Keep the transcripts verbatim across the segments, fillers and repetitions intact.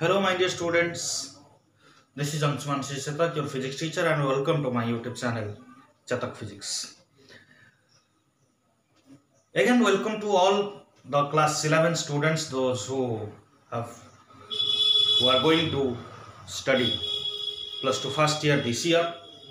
Hello, my dear students. This is Anshuman Shishatak, your physics teacher, and welcome to my YouTube channel, Chatak Physics. Again, welcome to all the class eleven students, those who have who are going to study plus two first year this year.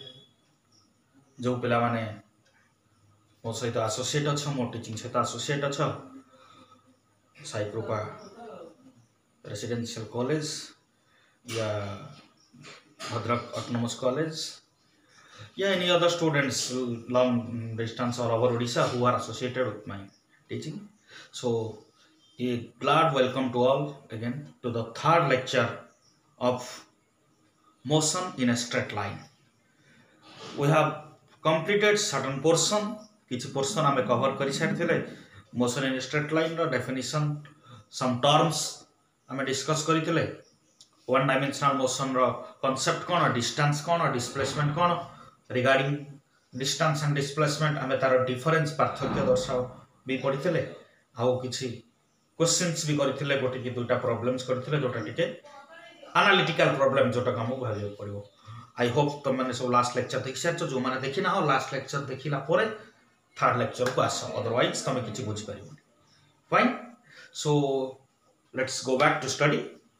जो पिला माने मो सहित associate अच्छ मो teaching सहित associate अच्छ साई कृपा रेसिडेंशियल कॉलेज या भद्रक ऑटोनोमस कॉलेज या any other students long distance or over Odisha who are associated with my teaching. So a glad welcome to all again to the third lecture of motion in a straight line. We have completed certain portion, किछि portion आमे cover करि सारथिले. Motion in a straight line row definition, some terms आमे discuss करिथिले. One dimensional motion row concept cone, distance cone, displacement cone. Regarding distance and displacement आमे तार difference पार्थक्य दर्शाओ भी पढिथिले. आउ किछि questions भी करिथिले, गोटे कि दुटा problems करिथिले, जोटा टिके analytical problem जोटा हमहु भाबियो पड़िबो. I hope तुम मैंने सब लास्ट लेक्चर देखि सारछ. जो माने देखि ना हो लास्ट लेक्चर देखिला परे थर्ड लेक्चर को आस, अदरवाइज तुम किछि बुझि परिबो. Fine. So let's go back to study.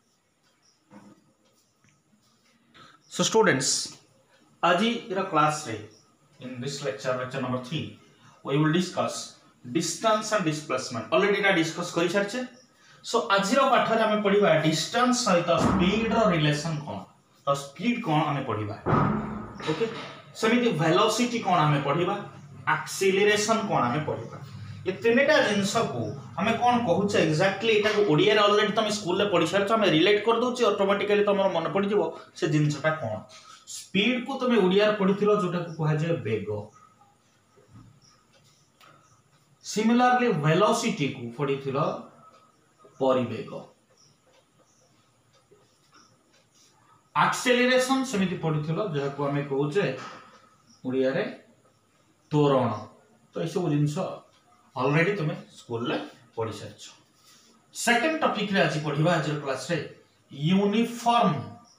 So students, आज इरा क्लास रे in this lecture lecture number three we will discuss distance and displacement. Already ना डिस्कस करि सारछे. सो आज रो पाठ रे हमें पढिबा डिस्टेंस सहित स्पीड रो रिलेशन कोन, तो स्पीड कोन हमें पढिबा. ओके, सेमिति वेलोसिटी कोन हमें पढिबा, एक्सीलरेशन कोन हमें पढिबा. ये तीनटा जिंस को हमें कोन कहूचे एक्जेक्टली एटा को ओडिया रे ऑलरेडी तुम स्कूल रे पढि सारछ. हमें रिलेट कर दोची ऑटोमेटिकली तमरो मन पडि जिवो से जिंसटा कोन. स्पीड को तुम ओडिया रे पढिथिलो जोटा को कहा जाय वेग. सिमिलरली वेलोसिटी को पढिथिलो परिवेग. एक्सेलरेशन सेमिति पढिथिलो जहा को हमें कहूचे ओडिया रे त्वरण. तो ए सब जिंस ऑलरेडी तुम स्कूल रे पढि सारछ. सेकंड टॉपिक रे आज पढिबा आज क्लास रे यूनिफॉर्म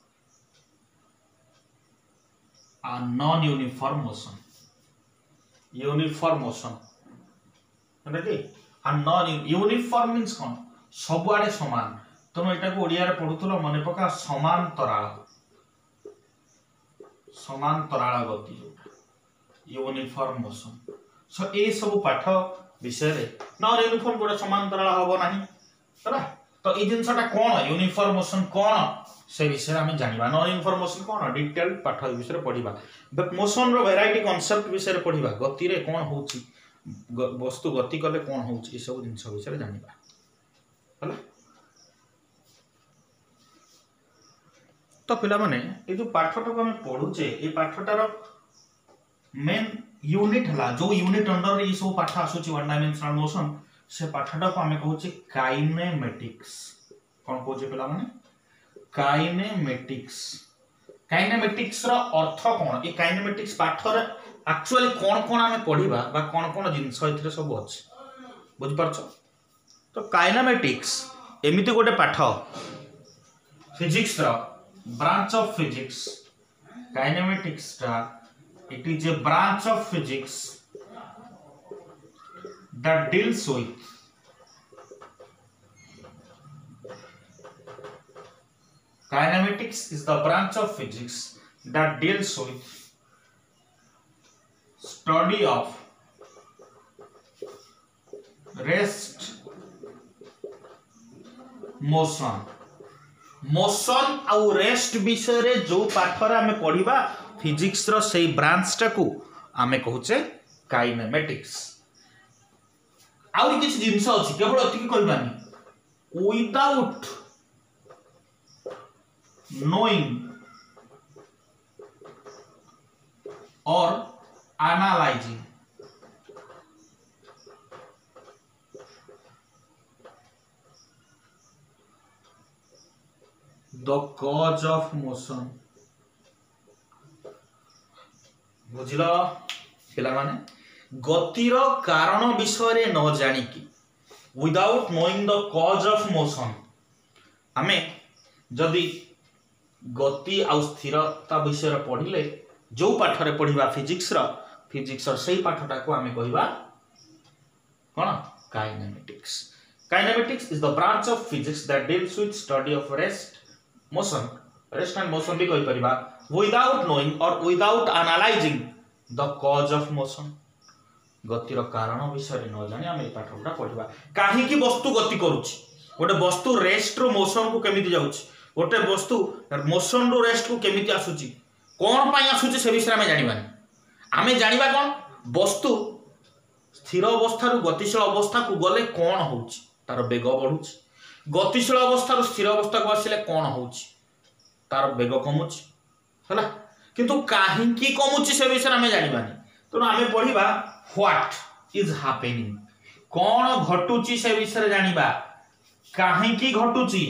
आ non uniform motion. Uniform motion रेडी आ नॉन यूनिफॉर्म मींस कोन, सब आडे समान. तुम एटा को ओडिया रे पढुथलो मने पका समांतराल समांतराल गति जोटा यूनिफॉर्म मोशन. सो ए सब पाठ विषय रे नॉन यूनिफॉर्म गोटा समांतराल हबो नाही तरा. तो ए जिंसटा कोन यूनिफॉर्म मोशन कोन से विषय हम जानिबा. नॉन यूनिफॉर्म मोशन कोन डिटेल पाठ विषय रे पढिबा. बट मोशन रो वैरायटी कांसेप्ट विषय रे पढिबा. गति रे कोन होउची, वस्तु गति कले कोन होउची, ए सब जिंस विषय रे जानिबा. हला तो पिला माने ए जो पाठटा को हम पढुचे ए पाठटार मेन यूनिट हला जो यूनिट अंडर रे सब पाठ आसुची वन डायमेंशनल मोशन से पाठटा को हम कहूचे काइनेमेटिक्स. कोन कहूचे पिला माने काइनेमेटिक्स. काइनेमेटिक्स रो अर्थ कोन, ए काइनेमेटिक्स पाठ रे एक्चुअली कोन कोन हम पढिबा बा कोन कोन जिंस इथरे सब अछि बुझ परछो. तो काइनेमेटिक्स एमिति गोटे पाठ फिजिक्स रो branch of physics. Kinematics टा it is a branch of physics that deals with kinematics is the branch of physics that deals with study of rest motion. Motion आउ रेस्ट विषय रे जो पाठ रे हमें पढिबा फिजिक्स रो सेही ब्रांच टा को हमें कहूचे काइनेमेटिक्स. आउ किछ जिंस अछि केवल अति कहबानी without knowing or analysing the cause of motion. बुझिलो पिला माने गतिर कारण विषय रे न जानी की without knowing the cause of motion हमें जदि गति आ स्थिरता विषय पढ़िले जो पाठ रे पढ़िबा फिजिक्स रो फिजिक्स रो सही पाठटा को आमे कहिबा कोन kinematics. Kinematics is the branch of physics that deals with study of rest motion rest and motion भी कहि परिबा without knowing or without analysing the cause of motion. गतिर कारण विषय न जानि आमे पाठटा पढ़िबा काहे कि वस्तु गति करूछि गोटे वस्तु रेस्ट रो मोशन को केमिति जाउछि गोटे वस्तु मोशन रो रेस्ट को केमिति आसुछि कोन पई आसुछि से विषय आमे जानिबानी आमे जानिबा कोन वस्तु स्थिर अवस्था रु गतिशील अवस्था को गले कोन होउछि तार वेग बढ़ुछि गतिशील अवस्था रु स्थिर अवस्था को आसिले कोन होउछि तार वेग कमुछि हला किंतु काहे कि कमुछि से विषय आमे जानिबानी तो आमे पढ़िबा व्हाट इज हैपनिंग कोन घटुछि से विषय जानिबा काहे कि घटुछि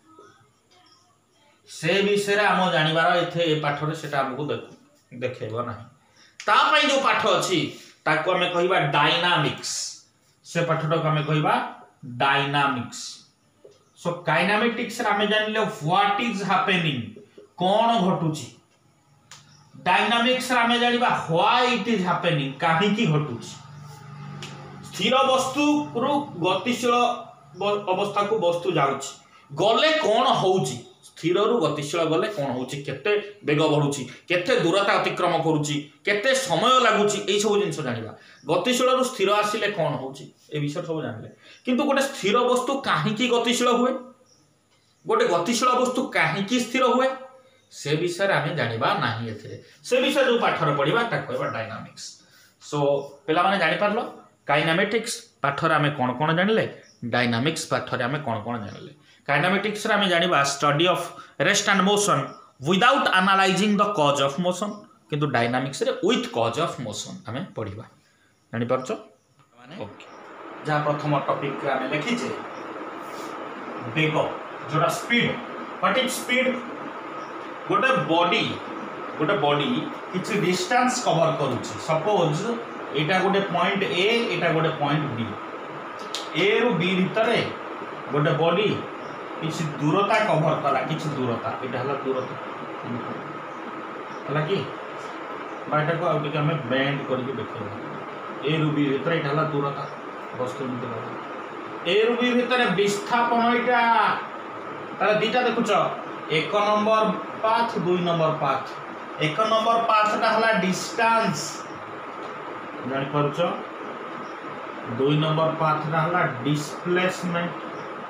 से विषय आम जानिबार एथे ए पाठ रे सेटा हमको देखेबो नाही ता पई जो पाठ अछि ताको हमें कहिबा डायनामिक्स से पाठटा को हमें कहिबा डायनामिक्स। सो काइनेमेटिक्स रे हमें जानिले व्हाट इज हैपनिंग कोन घटुछि डायनामिक्स रे हमें जानिबा व्हाई इट इज हैपनिंग काहे कि घटुछि स्थिर वस्तु रु गतिशील अवस्था को वस्तु जाउछि गले कोन होउछि स्थिर रु गतिशील गले कोन होउछि केते वेग बढ़ुछि केते दूरता अतिक्रम करूछि केते समय लागुछि एई सब जिंस जानिबा गतिशील रु स्थिर आसिले कोन होउछि ए विषय सब जानिले किंतु गोटे स्थिर वस्तु काहे कि गतिशील हुए गोटे गतिशील वस्तु काहे कि स्थिर हुए से विषय आमे जानिबा नाही एथिरे से विषय जो पाठ रे पढिबा ता कहबा डायनामिक्स। सो पेला माने जानि पारलो काइनेमेटिक्स पाठ रे आमे कोन कोन जानिले डायनामिक्स पाठ रे आमे कोन कोन जानिले काइनेमेटिक्स रे आमे जानिबा study of rest and motion without analysing the cause of motion किंतु डायनामिक्स रे विथ कॉज ऑफ मोशन आमे पढिबा जानि परछो माने ओके जा प्रथम टॉपिक रे आमे लिखि जे वेग जोटा स्पीड व्हाट इज स्पीड गोटे बॉडी गोटे बॉडी किछि डिस्टेंस कवर करूछि सपोज एटा गोटे पॉइंट ए एटा गोटे पॉइंट बी ए रु बी भितर गोटे बॉडी किसी दूरता कवर कला किसी दूरता एटा हला दूरता हला कि बाटा को आउट के हमें बेंड करके देखो ए रु बी भितर एटा हला दूरता वस्तु भितर ए रु बी भितर विस्थापन एटा ताले दीटा देखुछ एक नंबर पाथ दुई नंबर पाथ एक नंबर पाथटा हला डिस्टेंस जानि परछ दुई नंबर पाथटा हला डिस्प्लेसमेंट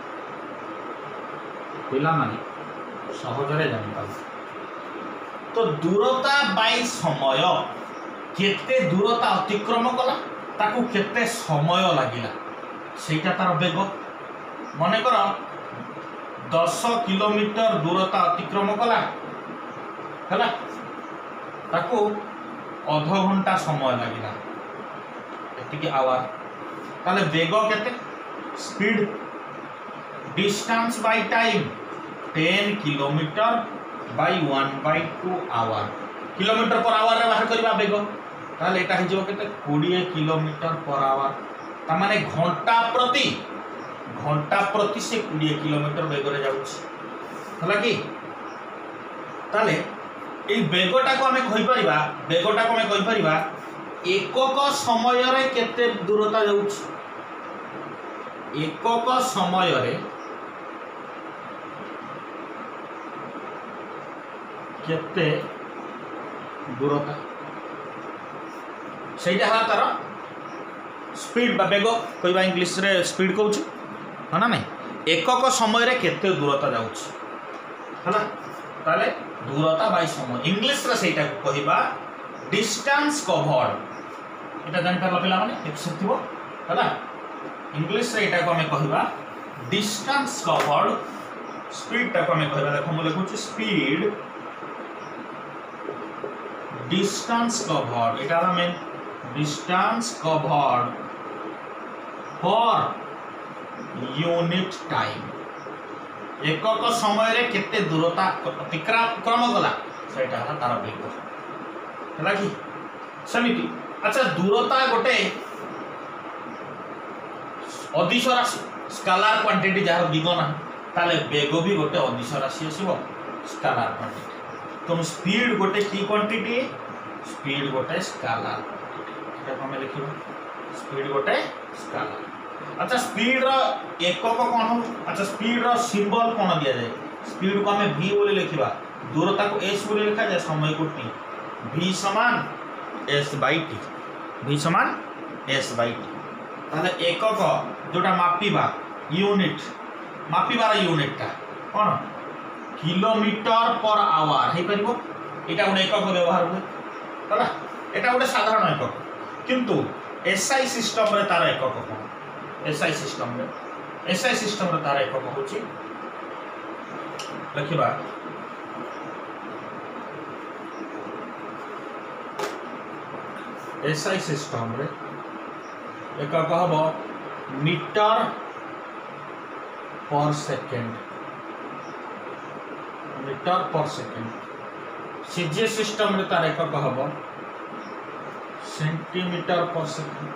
पिला माने सहज रे जानि पाउ तो दूरता बाय समय केते दूरता अतिक्रम कला ताकू केते समय लागिला सेटा तार वेग मने कर दस किलोमीटर दूरता अतिक्रम कला हैला ताकू आधा घंटा समय लागिला एतिकी आवर ताले वेग केते speed distance by time ten kilometre by one by two hour kilometre per hour रे बाहर करबा वेग ताले एटा हिजो केते बीस किलोमीटर पर आवर ता माने घंटा प्रति घंटा प्रति से बीस किलोमीटर वेग रे जाउछि हला कि ताले ए वेगटा को हमें कहि परिबा वेगटा को हमें कहि परिबा एकक समय रे केते दूरता जाउछि एकक समय रे केते दूरता सेटा हला तार स्पीड बा वेग कहबा इंग्लिश रे स्पीड कहउछि हना नै एकक समय रे केते दूरता जाउछि हला ताले दूरता बाय समय इंग्लिश रे सेटा कहबा डिस्टेंस कवर्ड एटा जानि परला पिला माने एक सथिबो हला इंग्लिश रे एटा को हमें कहबा डिस्टेंस कवर्ड स्पीड ता को हमें कहबा देखो हम लिखुछि स्पीड डिस्टेंस कवर्ड एटा हमें distance covered for unit time एकक समय रे केते दूरता अतिक्रम गला सेटा तार वेग हला कि समिति अच्छा दूरता गोटे अदिश राशि स्केलर क्वांटिटी जार दिगना ताले बेग भी गोटे अदिश राशि आसीबो स्केलार क्वांटिटी तो स्पीड गोटे की क्वांटिटी स्पीड गोटे स्केलार क्वांटिटी एटा हम लिखिबा स्पीड गोटे स्केलार अच्छा स्पीड रो एकक कोन हो अच्छा स्पीड रो सिंबल कोन दिया जाए स्पीड को हमें v बोले लिखिबा दूरता को s बोले लिखा जाए समय को t v समान s बाई t v समान s बाई t ताले एकक जोटा मापिबा यूनिट मापिबार यूनिट टा कोन किलोमीटर पर आवर हे परिबो एटा गोटे एकक व्यवहार हुए हला एटा गोटे साधारण एकक किंतु एसआई सिस्टम रे तार एकक कोन एसआई सिस्टम रे एसआई सिस्टम रे तार एकक होची लिखिबा एसआई सिस्टम रे एकक हबो metre per second metre per second सीजे सिस्टम रे तार एकक हबो सेंटीमीटर पर सेकेंड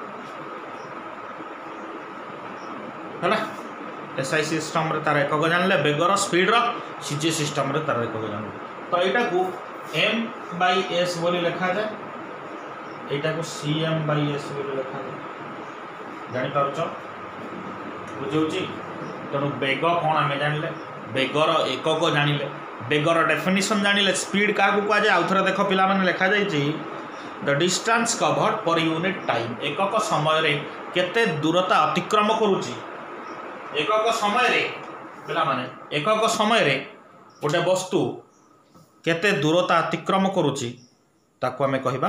है एसआई सिस्टम रे तार एकक जानले बेगर स्पीड रो सीजे सिस्टम रे तार एकक जानले तो एटा को m बाई s बोली लिखा जाए एटा को cm बाई s बोली लिखा जाए जानि पारछ बुझौची तनु बेग कोन हमें जानले बेगर एकक जानिले बेगर डेफिनेशन जानिले स्पीड का को कह जाए आउथरा देखो पिला माने लिखा जाई छी the distance covered per unit time एकक समय रे केते दूरता अतिक्रम करूची एकक समय रे पिला माने एकक समय रे गोटे वस्तु केते दूरता अतिक्रम करूची ताको हमें कहिबा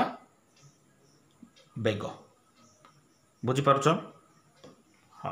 बेग बुझी पारछ हां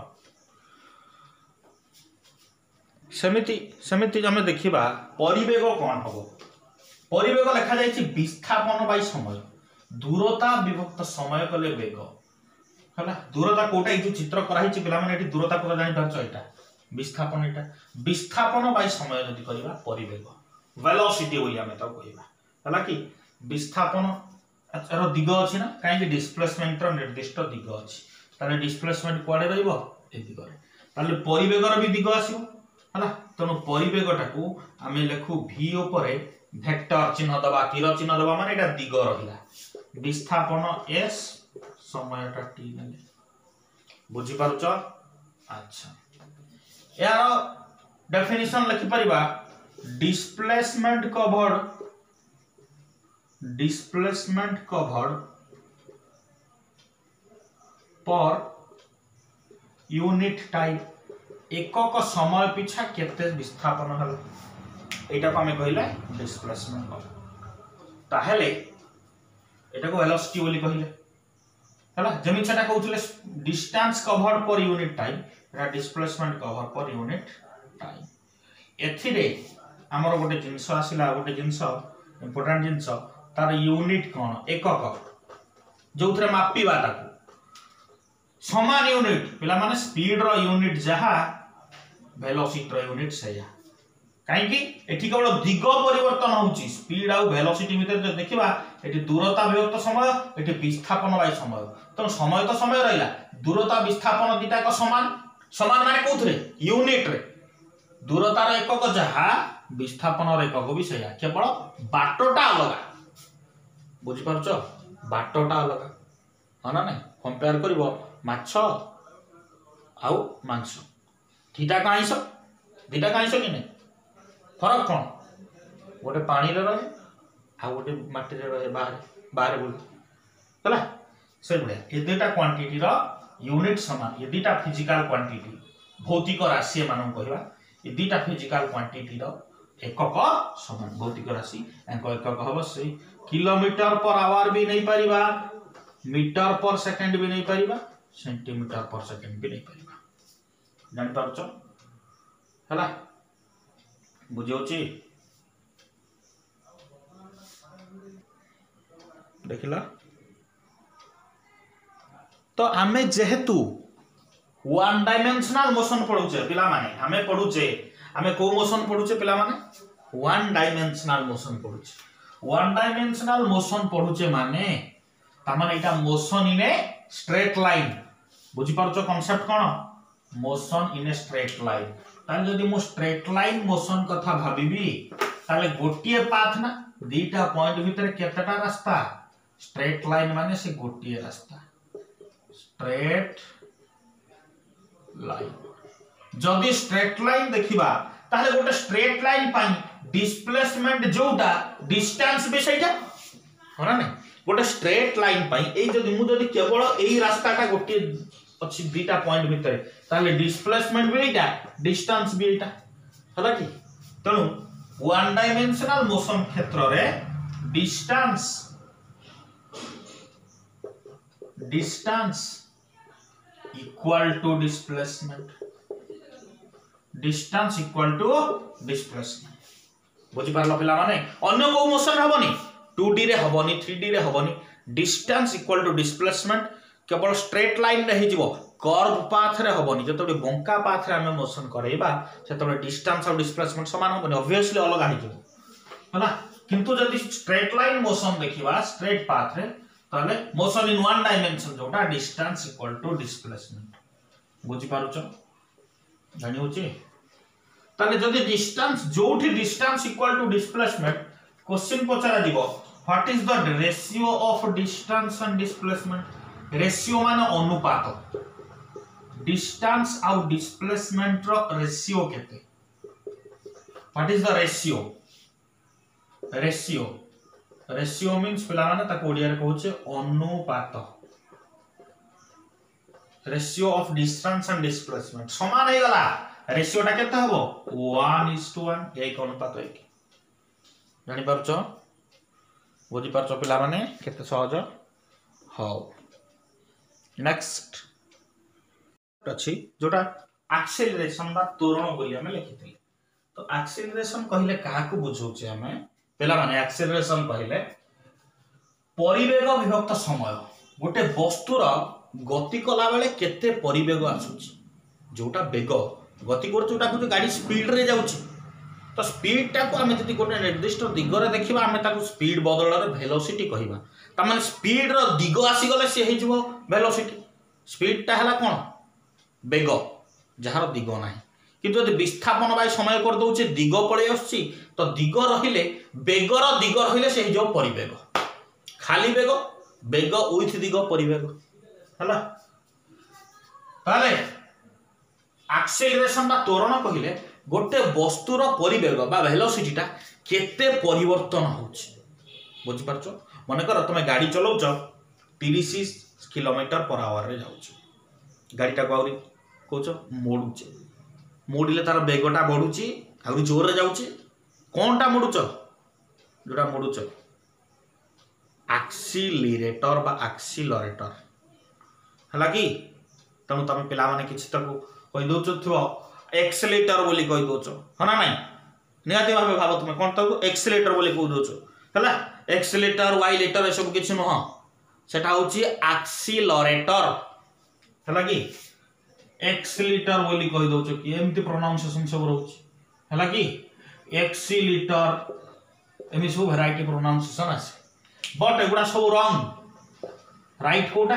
समिति समिति हमें देखिबा परिवेग कोन हबो परिवेग लिखा जाय छी विस्थापन बाई समय दूरता विभक्त समय कले वेग हला दूरता कोटा ए जो चित्र कराई छी पिला माने एठी दूरता को जानि पारछ एटा विस्थापन एटा विस्थापन बाई समय जदि करिबा परिवेग वेलोसिटी होई हमें तो कहिबा हला कि विस्थापन एरो दिग अछि ना काहे कि डिस्प्लेसमेंट रो निर्दिष्ट दिग अछि ताले डिस्प्लेसमेंट कोडे रहइबो ए दिग रे ताले परिवेग रो भी दिग आसीबो हला तनो परिवेग टाकू आमे लेखु v ऊपर वेक्टर चिन्ह दबा तीर चिन्ह दबा माने एटा दिग रहिला विस्थापन s समयटा t नेले बुझी पारुछ अच्छा यार डेफिनेशन लिखि परिबा displacement covered displacement covered per unit time एकक समय पिछा केते विस्थापन हल एटा को हमें कहले डिस्प्लेसमेंट कवर्ड ताहेले एटा को वेलोसिटी बोली कहले हला जमी छटा कहउतले distance covered per unit time एटा displacement covered per unit time एथिरे हमर गोटे जिंस आसिला गोटे जिंस इंपोर्टेंट जिंस तार यूनिट कोन एकक जोथरे मापिबा ताको समान यूनिट पिला माने स्पीड रो यूनिट जहा वेलोसिटी रो यूनिट सेया काहे कि एठी केवल दिग परिवर्तन होउची स्पीड आ वेलोसिटी भीतर जो देखिबा एठी दूरता विभक्त समय एठी विस्थापन बाई समय तो समय तो समय रहिला दूरता विस्थापन दिटा को समान समान माने कोथरे यूनिट रे दूरता रो एकक जहा विस्थापन रो एकक भी सेया केवल बाटोटा अलगा बुझी पारछ बाटोटा अलगा हाना नै कंपेयर करबो माछ आउ मांस ठीटा काइस दिटा काइस कि नै फरक कोन गोटे पानी रे रहे आ गोटे माटी रे रहे बाहर बाहर बोल हला से बढिया ए दुटा क्वांटिटी रो यूनिट समान ये दुटा फिजिकल क्वांटिटी भौतिक राशि मानन कहबा ये दुटा फिजिकल क्वांटिटी रो एकक समान भौतिक राशि एको एकक हबो से किलोमीटर पर आवर भी नहीं परिबा मीटर पर सेकंड भी नहीं परिबा सेंटीमीटर पर सेकंड भी नहीं परिबा जानि पारछ हला बुझौची देखिला तो आमे जेहेतु वन डायमेंशनल मोशन पढुचे पिला माने हमें पढुचे हमें को मोशन पढुचे पिला माने वन डायमेंशनल मोशन पढुचे वन डायमेंशनल मोशन पढुचे माने ता माने एटा motion in a straight line बुझी पारछो कांसेप्ट कोन motion in a straight line ताले जदि मु स्ट्रेट लाइन मोशन कथा भाबिबी ताले गोटिए पाथ ना दीटा पॉइंट भितर केतेटा रास्ता स्ट्रेट लाइन माने से गोटिए रास्ता स्ट्रेट लाइन जदि स्ट्रेट लाइन देखिबा ताले गोटे स्ट्रेट लाइन पाई डिस्प्लेसमेंट जोटा डिस्टेंस भी सेटा होना नै गोटे स्ट्रेट लाइन पाई ए जदि मु जदि केवल एई रास्ताटा गोटिए अच्छी दीटा पॉइंट भितर ताले डिस्प्लेसमेंट भी एटा डिस्टेंस भी एटा हला कि तणु वन डायमेंशनल मोशन क्षेत्र रे distance distance equal to displacement distance equal to displacement बुझी पारलो पिला माने अन्य को मोशन हबनी टू डी रे हबनी थ्री डी रे हबनी डिस्टेंस इक्वल टू डिस्प्लेसमेंट केवल स्ट्रेट लाइन रे हिजबो कर्व पाथ रे हबनी जतबे बंका पाथ रे हम मोशन करेबा सेतबे डिस्टेंस और डिस्प्लेसमेंट समान हबनी ऑब्वियसली अलग हिजबो हला किंतु जदि स्ट्रेट लाइन मोशन देखिबा स्ट्रेट पाथ रे ताले मोशन इन वन डायमेंशन जोटा डिस्टेंस इक्वल टू डिस्प्लेसमेंट बुझी पारुछ जानि होची ताले जदि डिस्टेंस जोठी distance equal to displacement question पचरा दिबो what is the ratio of distance and displacement ratio माने अनुपात डिस्टेंस और डिस्प्लेसमेंट रो रेशियो केते what is the ratio ratio ratio means पिला माने ताको ओडिया रे कहउचे अनुपात ratio of distance and displacement समान हे गला रेशियो टा केते हबो वन इज टू वन एक अनुपात एक जानि परछो बुझी परछो पिला माने केते सहज हो नेक्स्ट अछि जोटा एक्सेलरेशन बा त्वरण बोली हमें लिखिथिले तो एक्सेलरेशन कहिले काहा को बुझौचे हमें पेला माने एक्सेलरेशन कहिले परिवेग विभक्त समय गोटे वस्तुर गति कला बेले केते परिवेग आसुची जोटा वेग गति कर जोटा को गाड़ी स्पीड रे जाउची तो स्पीड टा को हमें जति गोटे निर्दिष्ट दिग रे देखिबा हमें ताको स्पीड बदल रे वेलोसिटी कहिबा त माने स्पीड रो दिग आसी गले से हे जबो वेलोसिटी स्पीड टा हला कोन वेग जहार दिग नाही किंतु यदि विस्थापन बाय समय कर दउचे दिग पळे आछी तो दिग रहिले वेगर दिग रहिले से जो परिवेग खाली वेग वेग विथ दिग परिवेग हला ताले एक्सेलरेशन बा त्वरण कहिले गोटे वस्तुर परिवेग बा वेलोसिटी टा केते परिवर्तन होछि बुझि परछो माने कर तुम गाड़ी चलाउछ तीस किलोमीटर पर आवर रे जाउछ गाड़ी टा को कहउछ मोडुछ मोडिले तार वेगटा बढ़ुची आउरी जोर रे जाउची कोनटा मोडुछ जोटा मोडुछ एक्सीलरेटर बा एक्सीलरेटर हला कि तनु तमे पिला माने किछि तको कहि दोछ थो एक्सेलेटर बोली कहि दोछ हना नाही निहाती भाबे भाबो तुमे कोन तको एक्सेलेटर बोली कहि दोछ हला एक्सेलेटर वाइलेटर ए सब किछि न सेटा होची एक्सीलरेटर हला कि एक्सीलरेटर बोली कहि दोछ कि एमती प्रोनाउंसिएशन सब रहउची हला कि एक्सीलरेटर एमि सब वैरायटी प्रोनाउंसिएशन आसे बट एगुडा सब रॉन्ग राइट कोटा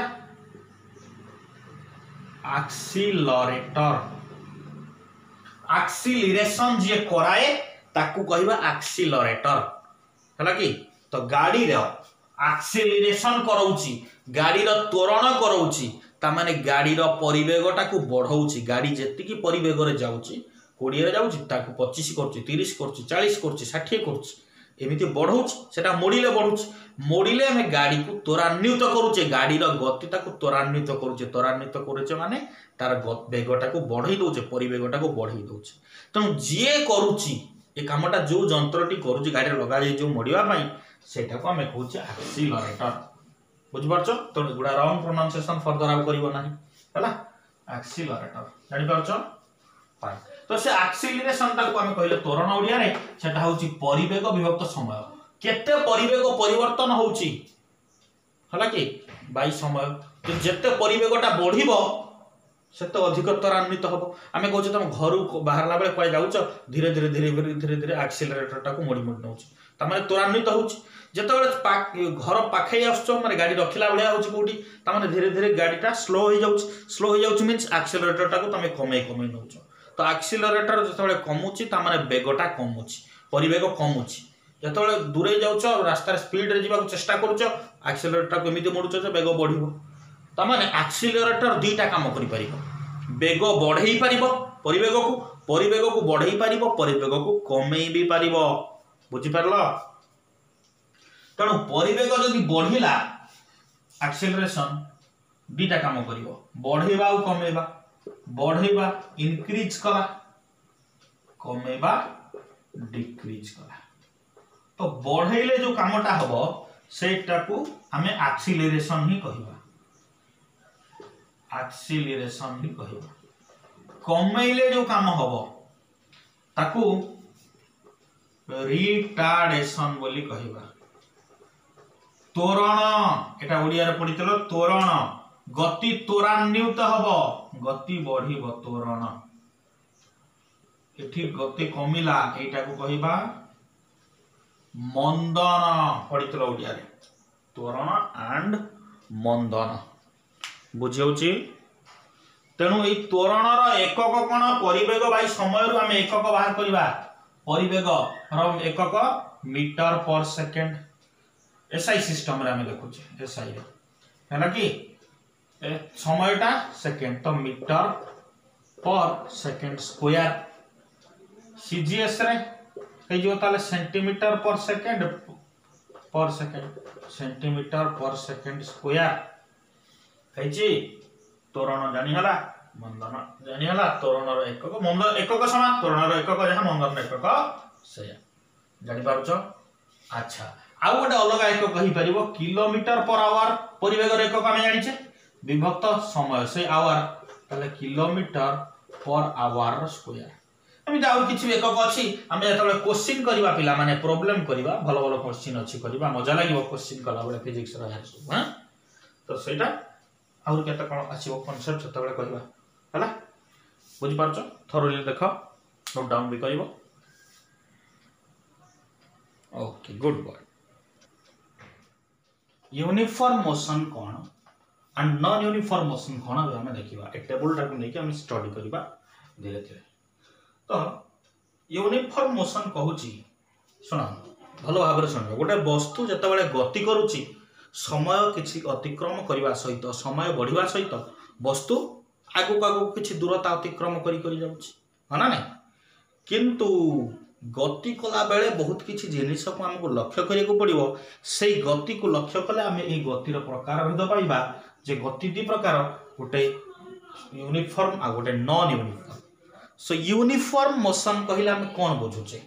एक्सीलरेटर एक्सीलरेशन जे कराए ताकू कहबा एक्सीलरेटर हला कि तो गाड़ी रे एक्सीलरेशन करउची गाड़ी रो त्वरण करउची ता माने गाड़ी रो परिवेगटा को बढ़ौची गाड़ी जेति की परिवेग रे जाउची बीस रे जाउची ताकू पच्चीस करची तीस करची चालीस करची साठ करची एमिति बढ़ौची सेटा मोडिले बढ़ौची मोडिले हमें गाड़ी को त्वरान्वित करूचे गाड़ी रो गति ताकू त्वरान्वित करूचे त्वरान्वित करूचे माने तार वेगटा को बढ़ई दोचे परिवेगटा को बढ़ई दोचे तनु जे करूची ए कामटा जो जंत्रटी करूची गाड़ी लगा जे जो मोडिबा पई सेटा को हमें कहूचे एक्सीलरेटर बुझ परछो तो गुडा रॉन्ग प्रोनाउंसिएशन फर्दर आउ करिवो नाही हला एक्सीलरेटर जानि परछो फाइन तो से एक्सीलरेशन ताको हमें कहले त्वरण ओडिया रे सेटा होची परिवेग विभक्त समय केते परिवेग परिवर्तन होची हला कि बाई समय तो जेते परिवेगटा बढ़िबो सेते अधिक त्वरान्वित हबो आमे कहूचे तुम घर बाहरला बेले कोइ जाउछ धीरे धीरे धीरे धीरे धीरे एक्सीलरेटर टाको मोडी मोडी नउछ तामाने त्वरान्वित होउछि जेतेबेले घर पाखे आसछ माने गाड़ी रखिला भलिया होउछि कोठी तामाने धीरे धीरे गाड़ीटा स्लो हो जाउछि स्लो हो जाउछि मींस एक्सेलरेटर टाको तमे कमे कमे नउछ तो एक्सेलरेटर जेतेबेले कमुछि तामाने बेगटा कमुछि परिवेग कमुछि जेतेबेले दूरे जाउछ रास्ता स्पीड रे जीवा चेष्टा करूछ एक्सेलरेटर को एमिति मोडुछ जे बेग बढ़िबो तामाने एक्सेलरेटर दुईटा काम करि परिबो बेग बढ़ेई पारिबो परिवेग को परिवेग को बढ़ेई पारिबो परिवेग को कमेई भी पारिबो बुझी पारलो तेणु परिवेग जदि बढ़िला एक्सेलरेशन दुईटा काम करिवो बढ़ेबा और कमेबा बढ़ेबा इंक्रीज कला कमेबा डिक्रीज कला तो बढ़ेले जो कामटा हबो सेटा को हमें एक्सीलरेशन ही कहिबा एक्सीलरेशन ही कहिबा कमेले जो काम हबो ताकू रिटार्डेशन बोली कहिबा त्वरण एटा ओडिया रे पडितलो त्वरण गति त्वरान्वित हबो गति बढ़िबो त्वरण एठी गति कमिला एटा को कहिबा मंदन पडितलो ओडिया रे त्वरण एंड मंदन बुझियोची तेणु ए त्वरणर एकक कोन परिवेग बाई समय रु आमे एकक बाहर करिबा परिवेग र एकक metre per second SI system रे आमे देखुचे एसआई रे हैला कि ए समयटा सेकंड तो metre per second square CGS रे कई जो ताले centimetre per second per second centimetre per second square कहिची त्वरण जानि हला मंदन जानि हला त्वरणर एकक मंदन एकक समान त्वरणर एकक जहा मंदन एकक सेया जानि पारुछ अच्छा आ गोटे अलग एकक कहि परिबो किलोमीटर पर आवर परिवेगर एकक आमे जानिछे विभक्त समय से आवर ताले किलोमीटर पर आवर स्क्वायर हम जाउ किछि एकक अछि आमे जतबे क्वेश्चन करिबा पिला माने प्रॉब्लम करिबा भलो भलो क्वेश्चन अछि करिबा मजा लागिवो क्वेश्चन कला बेले फिजिक्स रा सब हां तो सेटा आउर केते कोन आछिबो कांसेप्ट जतबे करिबा हला बुझि पारछ थरोली देखो नोट डाउन भी करिबो okay good boy uniform motion कोन एंड नॉन यूनिफॉर्म मोशन कोन हम देखिबा ए टेबल टा को लेके हम स्टडी करिबा धीरे धीरे तो यूनिफॉर्म मोशन कहूची सुना भलो भाबरे सुनबो गोटे वस्तु जतबेले गति करूची समय किछि अतिक्रम करबा सहित समय बढ़िबा सहित वस्तु आगु आगु किछि दूरता अतिक्रम करी करी जाउची हना नै किंतु गति कला बेले बहुत किछि जिनिस को हमको लक्ष्य करिया को पड़िबो सेही गति को लक्ष्य कले हमें ए गतिर प्रकार भेद पाइबा जे गति दि प्रकार गोटे यूनिफॉर्म आ गोटे non uniform so uniform motion कहिला हम कोन बुझुचे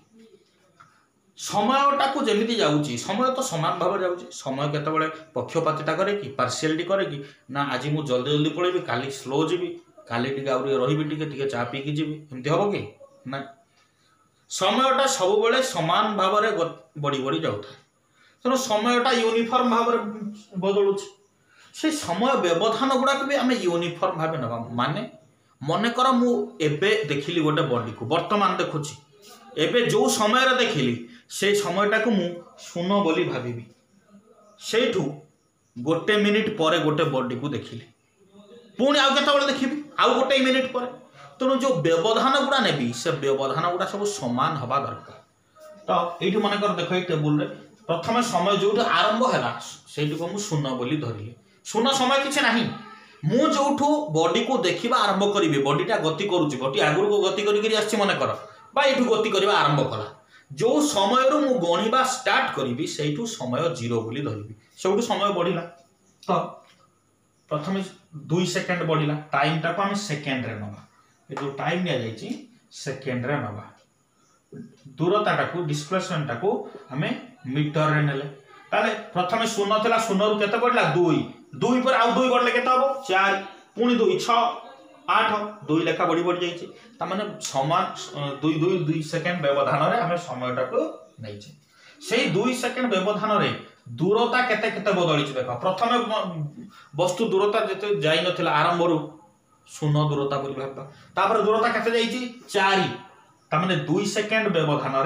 समयटा को जेमिति जाउची समय तो समान भाव जाउची समय केते बेले पक्षपातिता करे कि पार्शियलिटी करे कि ना आज मु जल्दी जल्दी पळेबी काली स्लो जीबी काली टिके आउरी रहिबी टिके टिके चा पी कि जीबी एमति हबो कि ना समयटा सब बेले समान भाव रे बड़ी बड़ी जाउथा तनो समयटा यूनिफॉर्म भाव रे बदलुची से समय व्यवधान गुडा को भी हम यूनिफॉर्म भाव नबा माने मने कर मु एबे देखिली गोटे बॉडी को वर्तमान देखुची एबे जो समय रे देखिली से समयटा को मु शून्य बोली भाबिबी सेठू गोटे मिनिट परे गोटे बॉडी को देखिली पुणी आउ केते बेले देखिबी आउ गोटे मिनिट परे तेणु जो व्यवधान गुड़ा नेबी से व्यवधान गुड़ा सब समान हवा दरकार तो ये मन कर देख टेबुल रे प्रथम समय जो आरंभ है से मु शून्य बोली धरली शून्य समय किसी ना मु जो बॉडी को देखा आरंभ करी बॉडीटा गति करुच्ची गति आगुरी को गति कर मन कर ये गति करवा आरंभ कला जो समय मु गणिबा स्टार्ट करी से समय जीरो बोली धरबी सब समय बढ़ला तो प्रथम दुई सेकेंड बढ़ला टाइम टाक आम सेकेंड रे नवा जो टाइम निया जाइछि सेकेंड रे नवा दूरता टाकू डिस्प्लेसमेंट टाकू हमें मीटर रे नेले ताले प्रथम शून्य थिला शून्य रु केते बढ़ला दुई दुई पर आउ दुई बढ़ले केते हबो चार पुणी दुई छ आठ दुई लेखा बढ़ी बढ़ी जाइछि ता माने समान दुई दुई दुई सेकेंड व्यवधान रे हमें समय टाकू नैछि सेही दुई सेकेंड व्यवधान रे दूरता केते केते बदलिछि देखो प्रथम वस्तु दूरता जते जाई नथिला आरंभ रु शून्य दूरता बोली भाबा तापर दूरता केते जाइछि चार ता माने दुई सेकेंड व्यवधान रे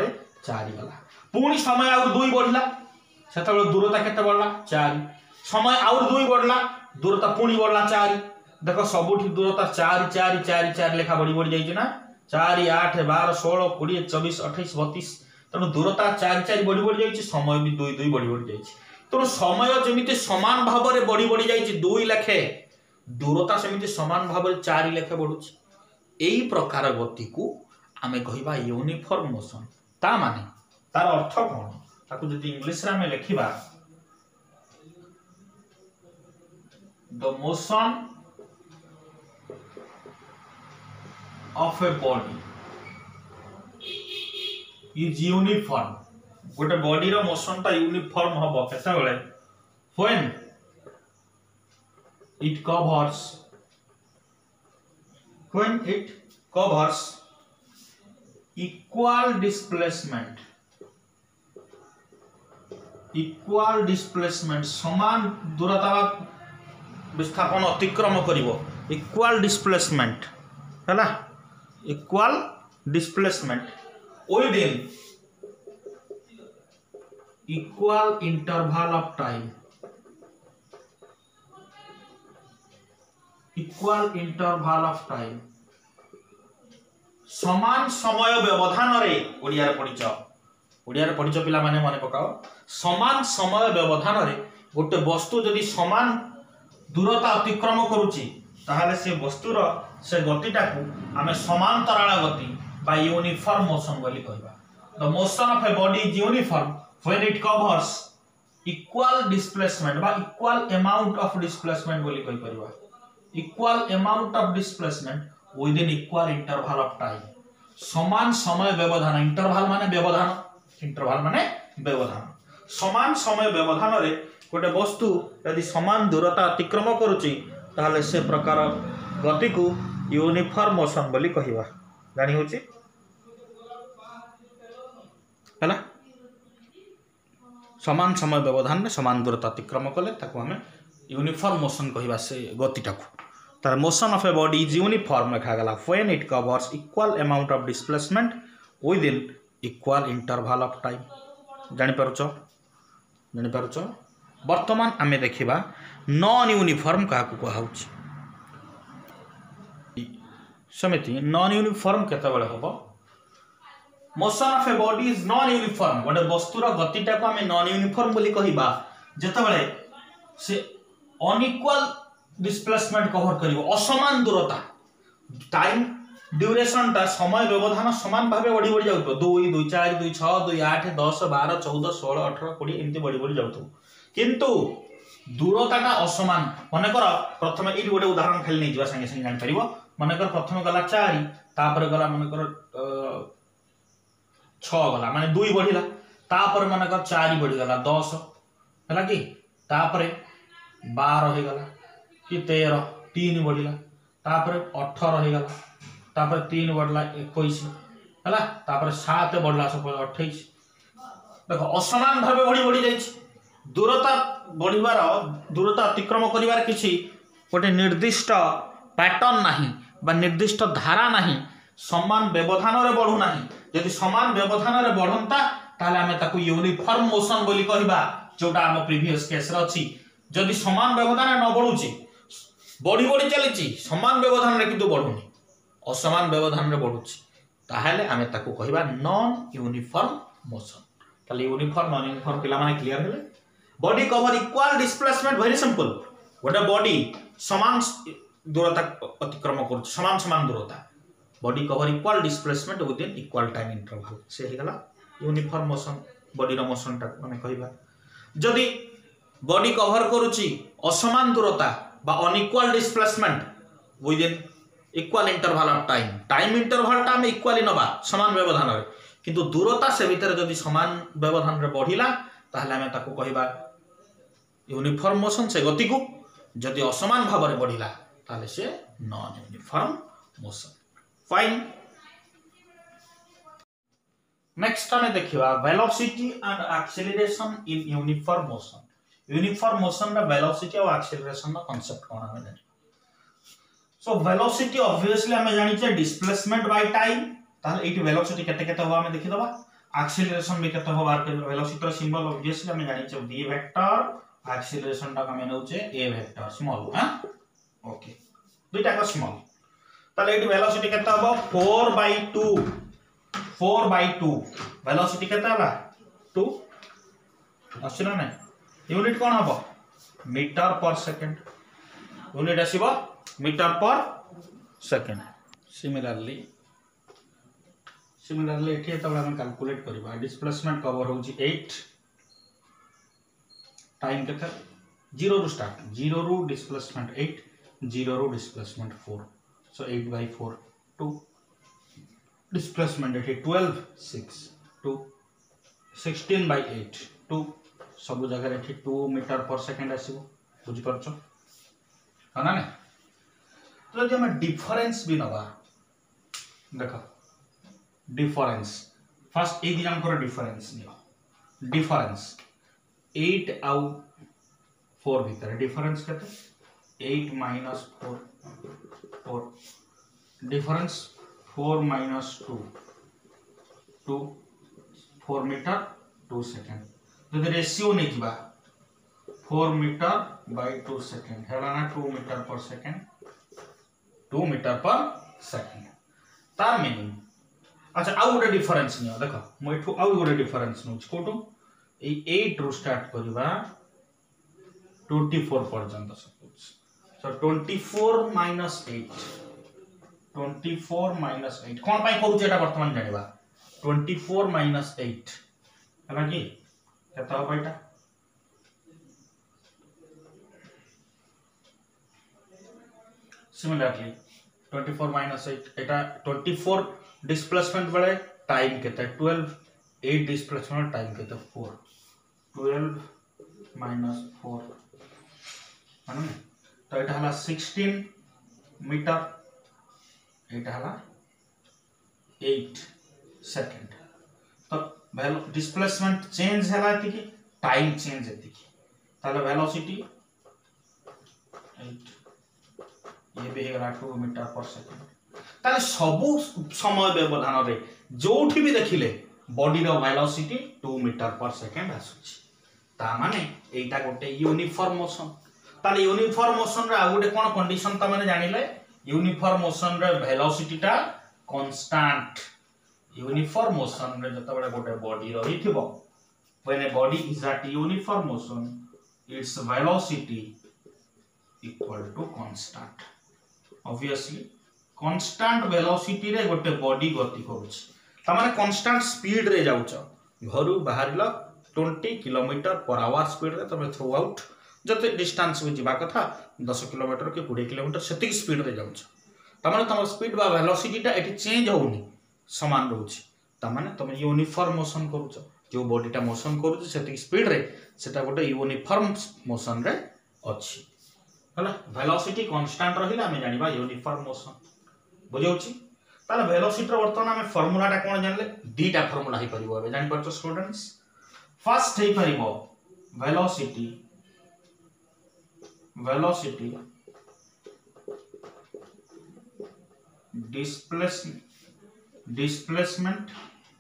चार गला पुणी समय आउ दुई बढ़ला से दूरता केते बढ़ला चार समय आउ दुई बढ़ला दूरता पुणी बढ़ला चार देख सबुठी दूरता चार चार चार चार लेखा बढ़ी बढ़ी जाइए ना चार आठ बार षोल कोड़े चौबीस अठाईस बतीस तेणु दूरता चार चार बढ़ी बढ़ी जाइए समय भी दुई दुई बढ़ी बढ़ी जाइए तेणु समय जमी समान भाव में बढ़ी बढ़ी जाइए दुई लेखे दूरता सेमती समान भाव में चार लेखे बढ़ुची यही प्रकार गति को आमे कहिबा यूनिफॉर्म मोशन ता माने तार अर्थ कौन ताकू जदि इंग्लिश रे आमे लिखिबा the motion of a body is uniform गोटे बॉडी रो मोशन ता यूनिफॉर्म हबो केते बेले when it covers when it covers equal displacement equal displacement समान दूरता विस्थापन अतिक्रम करिवो equal displacement हैला equal displacement within equal interval of time equal interval of time समान समय व्यवधान रे ओडिया रे पढिच ओडिया रे पढिच पिला माने मने पकाओ समान समय व्यवधान रे गोटे वस्तु जदि समान दूरता अतिक्रम करूची ताहाले से वस्तुर से गतिटा को आमे समांतराल गति बा यूनिफॉर्म मोशन बोली कहबा the motion of a body is uniform when it covers equal displacement बा इक्वल अमाउंट ऑफ डिस्प्लेसमेंट बोली कहि परबा equal amount of displacement within equal interval of time समान समय व्यवधान इंटरवल माने व्यवधान इंटरवल माने व्यवधान समान समय व्यवधान रे गोटे वस्तु यदि समान दूरता अतिक्रम करूची ताहले से प्रकार गति को यूनिफॉर्म मोशन बोली कहिबा जानि होची हला समान समय व्यवधान में समान दूरता अतिक्रम कले ताको हमें यूनिफॉर्म मोशन कहिबा से गतिटा को तार motion of a body is uniform लिखा गला when it covers equal amount of displacement with in equal interval of time जानि पारुचो जानि पारुचो वर्तमान आमे देखिबा नॉन यूनिफॉर्म का को कहउची समिति नॉन यूनिफॉर्म केते बेले होबो motion of a body is non uniform गोटे वस्तुर गतिटा को आमे नॉन यूनिफॉर्म बोली कहिबा जते बेले से अनइक्वल डिस्प्लेसमेंट कवर करिवो असमान दूरता टाइम ड्यूरेशन ता समय व्यवधान समान भाबे बढ़ी बढ़ी जाउतो दो दो चार दो छह दो आठ दस बारह चौदह सोलह अठारह बीस एमती बढ़ी बढ़ी जाउतो किंतु दूरताटा असमान माने कर प्रथम ई गोटे उदाहरण खाली नै जिवा संगे संगे जान परिबो माने कर प्रथम गला चार तापर गला माने कर छह गला माने दो बढ़िला तापर माने कर चार बढ़ी गला दस हला कि तापर बारह हो गला कि तेरह तीन बढ़िला तापर अठारह हो गला तापर तीन बढ़ला इक्कीस हला तापर सात बढ़ला सब अट्ठाईस देखो असमान भाबे बढ़ी बढ़ी जाई दूरता बढ़िबार दूरता अतिक्रम करिवार किछि गोटे निर्दिष्ट पैटर्न नाही बा निर्दिष्ट धारा नाही समान व्यवधान रे बढ़ू नाही यदि समान व्यवधान रे बढ़ंता ताले हमें ताकू यूनिफॉर्म मोशन बोली कहिबा जोटा हम प्रीवियस केस रे अछि जदि समान व्यवधान न बढ़ुची बढ़ी बढ़ी चलीची समान व्यवधान रे किंतु बढ़ुनी असमान व्यवधान रे बढ़ुची ताहाले हमें ताकू कहिबा नॉन यूनिफॉर्म मोशन ताले यूनिफॉर्म नॉन यूनिफॉर्म पिला माने क्लियर हेले body cover equal displacement very simple गोटे बॉडी समान दूरता अतिक्रम कर समान समान दूरता body cover equal displacement with in equal time interval से हे गला यूनिफॉर्म मोशन बॉडी रो मोशन ता माने कहिबा जदि बॉडी कवर करूची असमान दूरता बा unequal displacement with in equal interval of time time interval ता हम इक्वली नबा समान व्यवधान रे किंतु दूरता से भीतर जदि समान व्यवधान रे बढ़िला ताहले हमें ताको कहिबा यूनिफॉर्म मोशन से गति को जदि असमान भाव में बढ़िला ताहले से non uniform motion fine next हमें देखिबा velocity and acceleration in uniform motion uniform motion रे वेलोसिटी और एक्सेलरेशन का कांसेप्ट कोन हमें जानि सो वेलोसिटी ऑब्वियसली हमें जानि छै डिस्प्लेसमेंट बाय टाइम ताहले एटी वेलोसिटी केते केते हो हमें देखि दबा एक्सीलरेशन भी केते हो बार कर वेलोसिटी रो सिंबल ऑब्वियसली हम जानि छ v वेक्टर एक्सीलरेशन टा हम नउचे a वेक्टर स्मॉल हां ओके दुईटा का स्मॉल ताले एटी वेलोसिटी केते हो four by two four by two velocity केते हला टू आछिना नै यूनिट कोन हबो मीटर पर सेकंड यूनिट आसीबो metre per second similarly similarly एठी त हम कैलकुलेट करबा डिस्प्लेसमेंट कवर होची एट टाइम केते जीरो रु स्टार्ट जीरो रु डिस्प्लेसमेंट एट जीरो रु displacement four so eight by four two displacement एठी twelve six two sixteen by eight two सब जगह एठी टू मीटर पर सेकंड आसीबो बुझि परछो हाना ने तो जदि हम डिफरेंस भी नबा देखो डिफरेंस फर्स्ट एक एग्जाम करो डिफरेंस नियो डिफरेंस एट आउ फोर भीतर डिफरेंस केते eight minus four four difference four minus two two four metre two second तो रेशियो नहीं जिबा four metre by two second हेला ना two metre per second two metre per second तार meaning अच्छा आउ गोटे डिफरेंस नियो देखो मो एठू आउ गोटे डिफरेंस नु कोटू ए एट रु स्टार्ट करबा ट्वेंटी फोर पर्यंत suppose so twenty four minus eight twenty four minus eight कोन पाई करू जेटा वर्तमान जानिबा ट्वेंटी फोर माइनस एट हला की केता हो पाइटा similarly twenty four minus eight एटा ट्वेंटी फोर डिस्प्लेसमेंट बेले टाइम केते ट्वेल्व एट डिस्प्लेसमेंट टाइम केते फोर ट्वेल्व माइनस फोर माने तो एटा हला सिक्सटीन मीटर एटा हला एट सेकंड तो वैल्यू डिस्प्लेसमेंट चेंज हला कि टाइम चेंज हेति ताले वेलोसिटी एट ये भी हेगला टू मीटर पर सेकंड ताले सबु समय व्यवधान रे जोठी भी देखिले बॉडी रो velocity two metre per second आसुची ता माने एटा गोटे यूनिफॉर्म मोशन ताले यूनिफॉर्म मोशन रे आ गोटे कोन कंडीशन ता माने जानिले यूनिफॉर्म मोशन रे वेलोसिटी टा कांस्टेंट यूनिफॉर्म मोशन रे जता बडे गोटे बॉडी रही थिबो when a body is at uniform motion its velocity equal to constant obviously constant velocity रे गोटे बॉडी गति करूछ त माने कांस्टेंट स्पीड रे जाउछ घरु बाहरिलो twenty kilometre per hour speed रे तमे थ्रू आउट जते डिस्टेंस में जिबा कथा दस किलोमीटर के ट्वेंटी किलोमीटर सेतिक स्पीड रे जाउछ त माने तम स्पीड बा वेलोसिटी टा एठी चेंज होउनी समान रहउछ त माने तमे यूनिफॉर्म मोशन करूछ जो बॉडीटा मोशन करूछ सेतिक स्पीड रे सेटा गोटे यूनिफॉर्म मोशन रे अछि हला वेलोसिटी कांस्टेंट रहिला हम जानिबा यूनिफॉर्म मोशन बुझौछि ताले वेलोसिटी रो वर्तमान हम फार्मूला टा कोन जानले दीटा फार्मूला ही परिबो अब जानि परछ स्टूडेंट्स फर्स्ट हे परिबो velocity velocity displacement displacement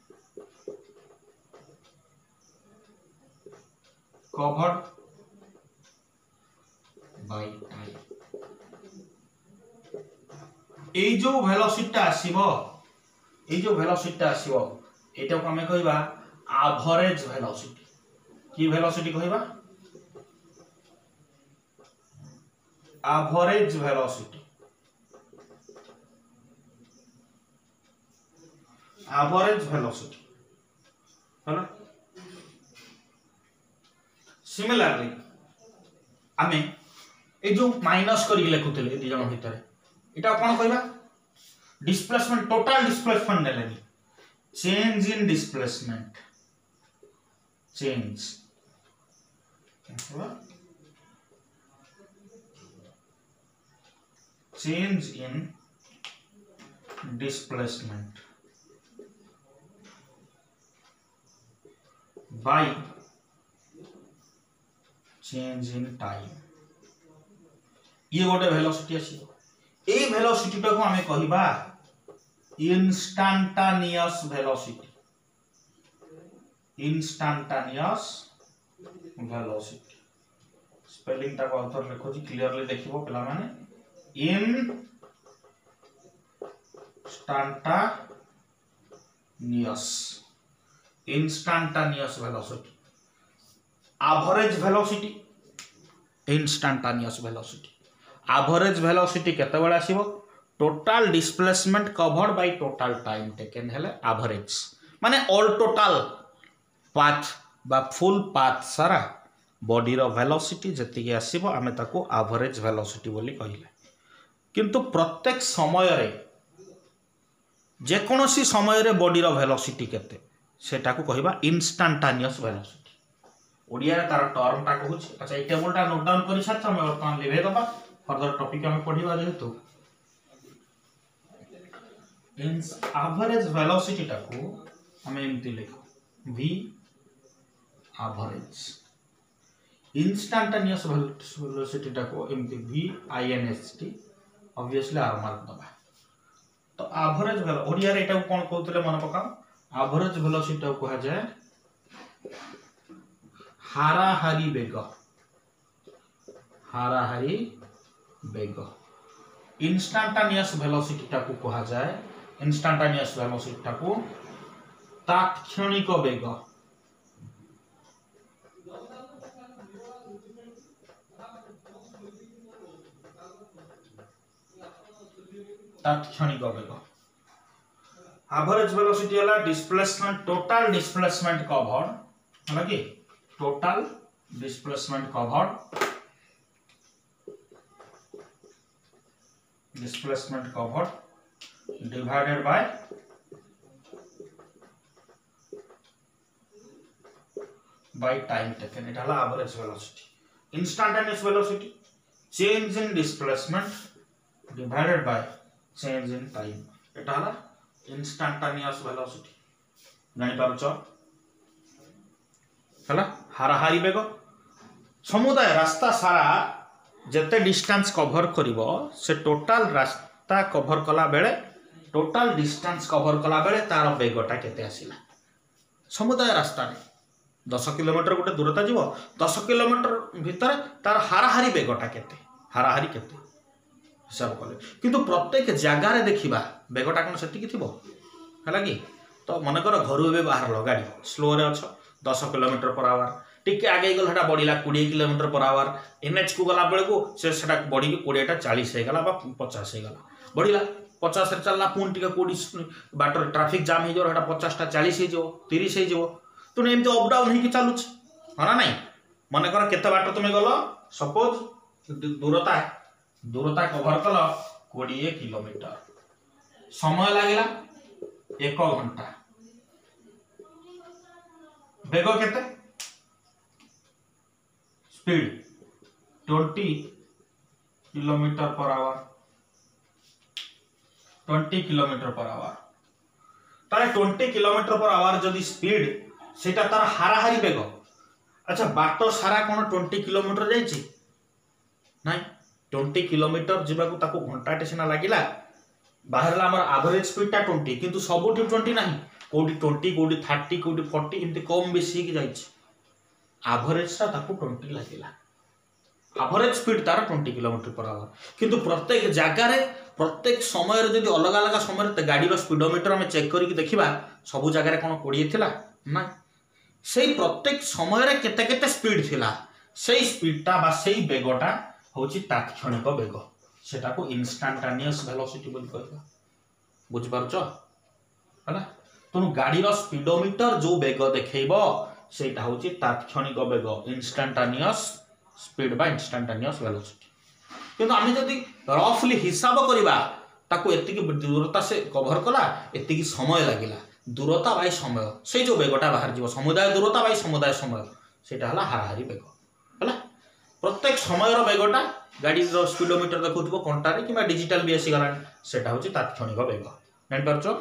covered by time ए जो वेलोसिटी आसीबो ए जो वेलोसिटी आसीबो एटा को हमें कहबा एवरेज वेलोसिटी की वेलोसिटी कहबा एवरेज वेलोसिटी एवरेज वेलोसिटी है सिमिलरली आमे ए जो माइनस करी लेखुतले दी जण भितर एटा कोन कहबा डिस्प्लेसमेंट टोटल डिस्प्लेसमेंट नेलेनी change in displacement change change in displacement by change in time ये गोटे वेलोसिटी अछि ए वेलोसिटी को हमें कहिबा instantaneous velocity instantaneous velocity spelling टा को आउथर लिखो जी क्लियरली देखिबो पिला माने instantaneous instantaneous velocity average velocity instantaneous velocity average velocity केते बेला आसीबो total displacement covered by total time taken हेले एवरेज माने ऑल टोटल पाथ बा फुल पाथ सारा बॉडी रो वेलोसिटी जति के आसीबो आमे ताको एवरेज वेलोसिटी बोली कहिले किंतु प्रत्येक समय रे जे कोनोसी समय रे बॉडी रो वेलोसिटी केते सेटा को कहिबा इंस्टांटानियस वेलोसिटी ओडिया रे तार टर्म टा कहूची अच्छा ए टेबल टा नोट डाउन करि साथ हम वर्तमान लिखे दबा फर्दर टॉपिक हम पढिबा जेतु इन एवरेज वेलोसिटी टा को हम एमती लिखो v एवरेज इंस्टांटेनियस वेलोसिटी टा को एमती v inst ऑब्वियसली आर मार्क दबा तो एवरेज वेलो ओडिया रे एटा को कोन कहउतले मन पका एवरेज वेलोसिटी टा को कहा जाय हाराहारी वेग हाराहारी वेग इंस्टांटेनियस वेलोसिटी टा को कहा जाय इंस्टांटेनियस वेलोसिटी टा को तात्क्षणिक वेग तात्क्षणिक वेग एवरेज वेलोसिटी होला डिस्प्लेसमेंट टोटल डिस्प्लेसमेंट कवर्ड होला कि total displacement covered displacement covered divided by by time taken it hala average velocity instantaneous velocity change in displacement divided by change in time eta hala instantaneous velocity जानि पारुछ हाला हाराहारी bag समुदाय रास्ता सारा जते distance cover करिवो से total रास्ता cover कला बेले टोटल डिस्टेंस कवर कला बेले तार बेगटा केते आसिला समुदाय रास्ता रे दस किलोमीटर गोटे दूरता जीव दस किलोमीटर भितर तार हाराहारी बेगटा केते हाराहारी केते हिसाब कले किंतु प्रत्येक जगार देखिबा बेगटा कोन सेति थिबो हला कि तो मन कर घरु एबे बाहर ल गाड़ी स्लो रे अछ दस किलोमीटर पर आवर टिके आगे गल हटा बढ़िला बीस किलोमीटर पर आवर एनएच को गला बेले को से सेटा बढ़ी के बीस टा चालीस हे गला बा पचास हे गला बढ़िला पचास रे चलला पुन टिके बीस बाटर ट्रैफिक जाम हे जो हटा पचास टा चालीस हे जो तीस हे जो तुम एमती अप डाउन होगी चलुच हाँ ना मन कर केते बाट तुम गल सपोज दूरता दूरता कवर कल बीस किलोमीटर समय लगिला एक घंटा बेग केते स्पीड बीस किलोमीटर पर आवर बीस किलोमीटर पर आवर तारे बीस किलोमीटर पर आवर जदी स्पीड सेटा तार हाराहारी बेग अच्छा बाट सारा कोन बीस किलोमीटर जाइछि नाही बीस किलोमीटर जीवा को ताको घंटा टे सिना लागिला बाहरला हमर एवरेज स्पीड टा बीस किंतु सबुठी बीस नाही कोडी बीस कोडी तीस कोडी चालीस इमते कम बेसी कि जाइछि एवरेज ता ताको बीस लागिला एवरेज स्पीड तार बीस किलोमीटर पर आवर किंतु प्रत्येक जगह रे प्रत्येक समय रे जदी अलग अलग समय रे गाड़ी रो स्पीडोमीटर हम चेक करी कि देखिबा सब जगह रे कोन बीस थिला ना सेही प्रत्येक समय रे केते केते स्पीड थिला सेही स्पीड ता बा सेही बेगटा होची तात्क्षणिक बेग सेटा को इंस्टांटेनियस वेलोसिटी बोल कहबा बुझ पारछ हला तनु गाड़ी रो स्पीडोमीटर जो बेग देखैबो सेटा होची तात्क्षणिक बेग इंस्टांटेनियस स्पीड बा इंस्टांटेनियस वेलोसिटी किंतु आमे जदी रफली हिसाब करिबा ताको एतिकी दूरता से कवर कला एतिकी समय लागिला दूरता बाय समय से जो बेगटा बाहर जीव समुदाय दूरता बाय समुदाय समय सेटा हला हाराहारी बेग हला प्रत्येक समय रो बेगटा गाड़ी रो स्पीडोमीटर देखुथबो घंटा रे किबा डिजिटल भी आसी गलानी सेटा होची तात्क्षणिक बेग जानि परछो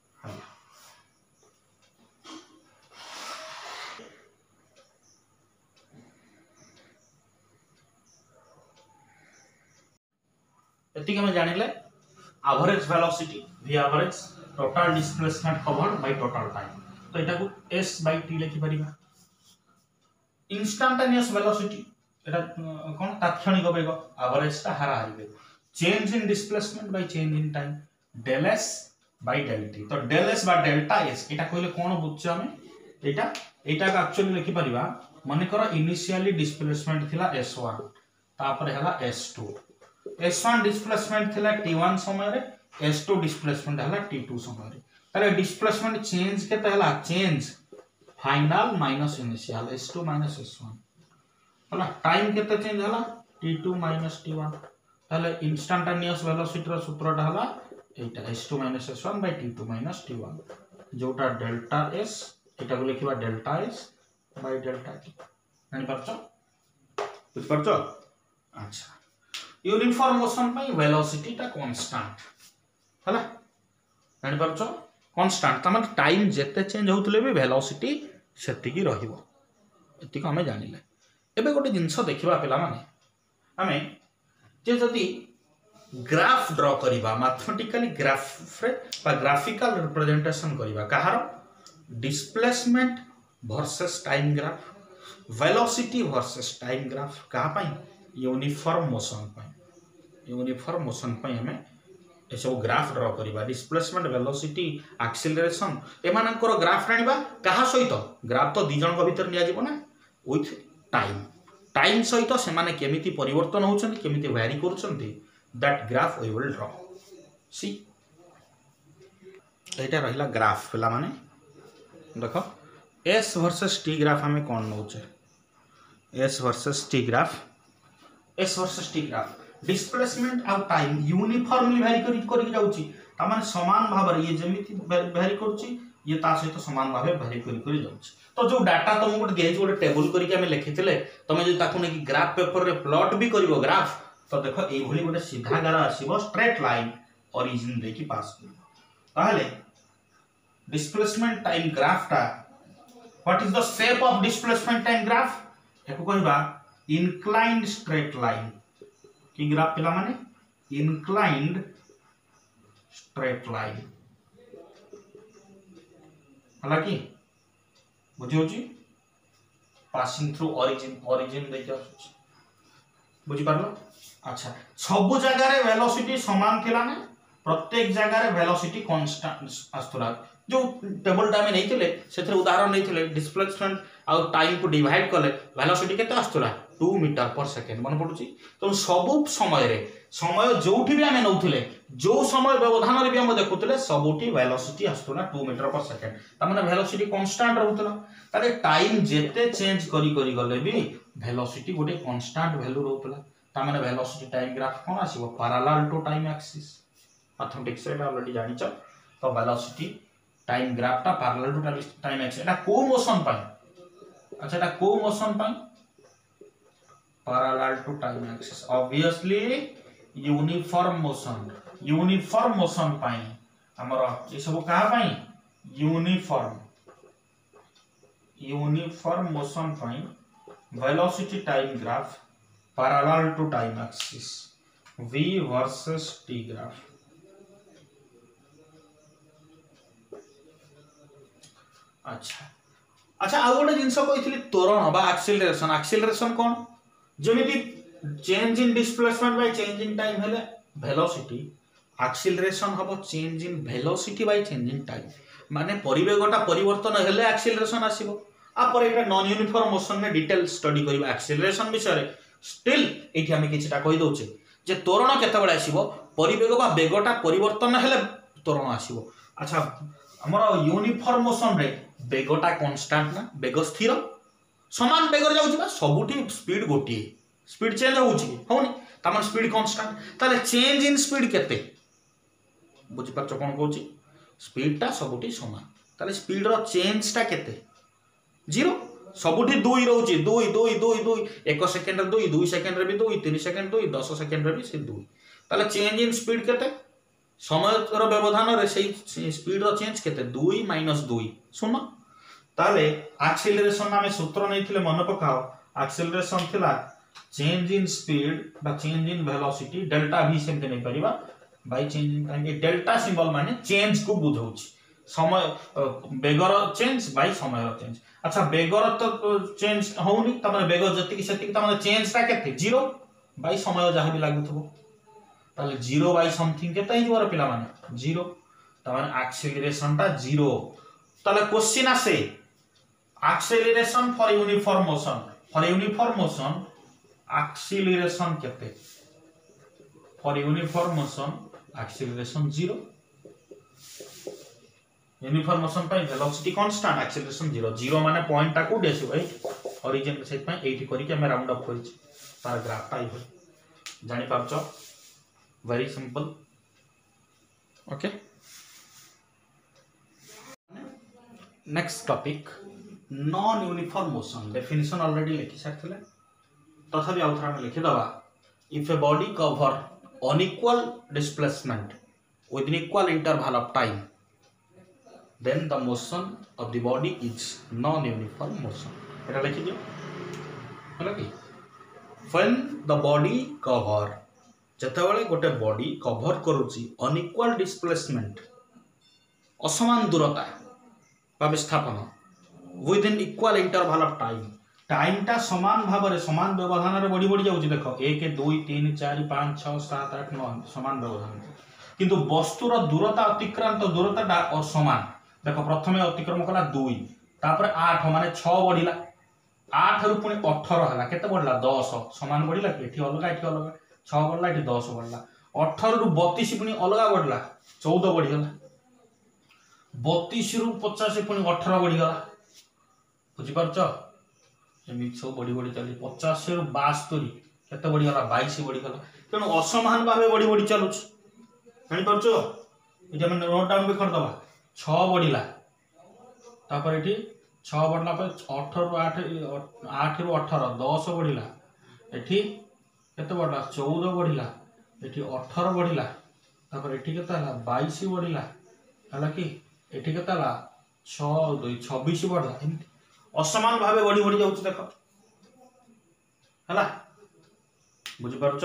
एतिक हम जानिले average velocity v average total displacement covered by total time तो एटा को s by t लिखि परिबा इंस्टेंटेनियस वेलोसिटी एटा कोन तात्क्षणिक वेग एवरेज ता हाराहारी वेग change in displacement by change in time del s by del t तो del s by delta s एटा कहले कोन बुझछ हमें एटा एटा का एक्चुअली लिखि परिबा माने कर इनिशियली डिस्प्लेसमेंट थिला s one तापर हला s two s one displacement थिला t one समय रे s two डिस्प्लेसमेंट हला t two समय रे तारे डिस्प्लेसमेंट चेंज के हला change final minus initial s two minus s one हला टाइम केते चेंज हला t two minus t one ताले इंस्टेंटेनियस वेलोसिटी रो सूत्रटा हला एटा s two minus s one by t two minus t one जोटा डेल्टा s एटा को लिखिबा delta s by delta t जानि परछो बुझ परछो अच्छा यूनिफॉर्म मोशन पई वेलोसिटी ता कांस्टेंट हला जानि परछो कांस्टेंट त मतलब टाइम जेते चेंज होतले भी वेलोसिटी सेति की रहिबो एति को हमें जानिले एबे गोटे जिंस देखिबा पेला माने हमें जे जदी ग्राफ ड्रा करिबा मैथमेटिकली ग्राफ रे बा ग्राफिकल रिप्रेजेंटेशन करिबा कहार displacement versus time graph velocity versus time graph कहा पई यूनिफॉर्म मोशन पई यूनिफॉर्म मोशन पई हमें ए सब ग्राफ ड्रा करिबा डिस्प्लेसमेंट वेलोसिटी एक्सीलरेशन एमानकर ग्राफ रानिबा कहा सहित ग्राफ तो दि जन को भीतर निया जिवो ना विथ टाइम टाइम सहित से माने केमिति परिवर्तन होउछन केमिति वेरी करूछन that graph we will draw see एटा रहिला ग्राफ पेला माने देखो s वर्सेस t ग्राफ हमें कोन नउछे s versus t graph s versus t graph displacement आउ टाइम यूनिफॉर्मली वेरी करि करि जाउची ता माने समान भाव रे ये जेमिति वेरी करूची ये ता सहित समान भाव वेरी करि करि जाउची तो जो डाटा तुम गोटे दिए गोटे टेबल करके हमें लिखिथिले तमे जो ताकू ने ग्राफ पेपर रे प्लॉट भी करिवो ग्राफ तो देखो ए भली गोटे सीधा गारा आसीबो स्ट्रेट लाइन ओरिजिन देखि पास करिवो ताहले डिस्प्लेसमेंट टाइम ग्राफ ता what is the shape of displacement time graph एको कहबा इंक्लाइंड स्ट्रेट लाइन की ग्राफ पेला माने इंक्लाइंड स्ट्रेट लाइन हालांकि बुझी होची पासिंग थ्रू ओरिजिन ओरिजिन देखि आछी बुझी पारलो अच्छा सब जगह रे वेलोसिटी समान थिला ना प्रत्येक जगह रे वेलोसिटी कांस्टेंट आस्तुला जो टेबल टा में नैथिले सेथरे उदाहरण नैथिले डिस्प्लेसमेंट आ टाइम को डिवाइड करले वेलोसिटी केते आस्तुला two मीटर पर सेकंड मन पडुची तो सब समय रे समय जोठी भी हमें नौथिले जो समय व्यवधान रे भी हम देखुतले सबोटी वेलोसिटी आस्तुला two मीटर पर सेकंड त माने वेलोसिटी कांस्टेंट रहउतला तारे टाइम जेते चेंज करी करी गले भी वेलोसिटी गोटे कांस्टेंट वैल्यू रहउतला त माने वेलोसिटी टाइम ग्राफ कोन आसीबो parallel to time axis mathematics रे ऑलरेडी जानि छ तो वेलोसिटी टाइम ग्राफ ता पैरेलल टू टाइम एक्सिस एटा को मोशन पाई अच्छा एटा को मोशन पाई parallel to time axis obviously uniform motion uniform motion पाई हमर ए सब कहा पाई यूनिफॉर्म यूनिफॉर्म मोशन पाई velocity time graph parallel to time axis v versus t graph अच्छा अच्छा आ गोटे जिंस कहितली त्वरण बा एक्सीलरेशन एक्सीलरेशन कोन जेमिति change in displacement by change in time हेले वेलोसिटी एक्सीलरेशन हबो change in velocity by change in time माने परिवेगटा परिवर्तन हेले एक्सीलरेशन आसीबो आ पर एटा नॉन यूनिफॉर्म मोशन में डिटेल स्टडी करबा एक्सीलरेशन विषय स्टिल एठी हम किछटा कहि दोचे जे त्वरण केते बडा आसीबो परिवेग बा वेगटा परिवर्तन हेले त्वरण आसीबो अच्छा हमर यूनिफॉर्म मोशन रे वेगटा कांस्टेंट ना वेग स्थिर समान वेग रे जाउची बा सबुठी स्पीड गोटी स्पीड चेंज होउची होनी तमन स्पीड कांस्टेंट ताले चेंज इन स्पीड केते बुझी परछ कोन कहूची स्पीड ता सबुठी समान ताले स्पीड रो चेंज ता केते जीरो सबुठी दुई रहउची दुई दुई दुई दुई एक सेकंड रे दुई दुई सेकंड रे भी दुई तीन सेकंड दुई दस सेकंड रे भी से दुई ताले चेंज इन स्पीड केते समय रो व्यवधान रे सेही स्पीड रो चेंज केते दुई माइनस दुई सुनो ताले एक्सीलरेशन नामे सूत्र नैथिले मन पकाओ एक्सीलरेशन थिला चेंज इन स्पीड बा change in velocity delta v सेमते नै परिबा by change in time delta symbol माने चेंज को बुझौची समय बेगर चेंज बाय समय चेंज। अच्छा बेगर तो चेंज होउनी तमाने बेगर जति सेति तमाने चेंज ता केते जीरो बाय समय जहां भी लागुथबो ताले जीरो बाय समथिंग केते ही जोर पिला माने जीरो तमाने एक्सेलरेशन ता जीरो। ताले क्वेश्चन आसे acceleration for uniform motion for uniform motion acceleration केते for uniform motion acceleration zero. Uniform motion पे velocity constant acceleration zero zero माने पॉइंट टा कोडी आसी भाई ओरिजिन से पे एटी करी के हम राउंड अप करी तार ग्राफ टाइप हो जानि पाछो very simple. Okay next topic non uniform motion definition already लिखि सकथले तथापि आउथरा में लिखि दबा if a body cover unequal displacement with an equal interval of time then the motion of the body is non-uniform motion. এটা লিখি দিও হলো কি when the body cover যেতବେଳେ গোটে body cover କରୁଛି unequal displacement असमान दूरता বা বিস্থাপন within equal interval of time time टा समान भाव रे समान व्यवधान रे बड़ी बड़ी जाउची देखो एक दो तीन चार पाँच छह सात आठ नौ समान व्यवधान किंतु वस्तुर दूरता अतिक्रांत दूरता असमान देखो प्रथम अतिक्रम कला दुई तापर आठ माने छह बढ़िला आठ रु पुणी अठारह है केते बढ़ला दस समान बढ़िला एठी अलग एठी अलग छह बढ़ला एठी दस बढ़ला अठारह रु बत्तीस पुणी अलग बढ़ला चौदह बढ़िगला बत्तीस रु पचास पुणी अठारह बढ़िगला बुझी पारछ एमि सब बढ़ी बढ़ी चली पचास रु बास्तरी केते बढ़िगला बाईस बढ़िगला तेणु असमान भावे बढ़ी बढ़ी चलुछ जानि पारछ एटा हम नोट डाउन भी कर दबा छह बढ़िला तापर एठी छह बढ़ला पर अठारह रु आठ आठ रु अठारह दस बढ़िला एठी केते बढ़ला चौदह बढ़िला एठी अठारह बढ़िला तापर एठी केते हला बाईस बढ़िला हला कि एठी केते हला छह दो छब्बीस बढ़ला एमति असमान भावे बढ़ी बढ़ी जाउछ देखो हला बुझि पारछ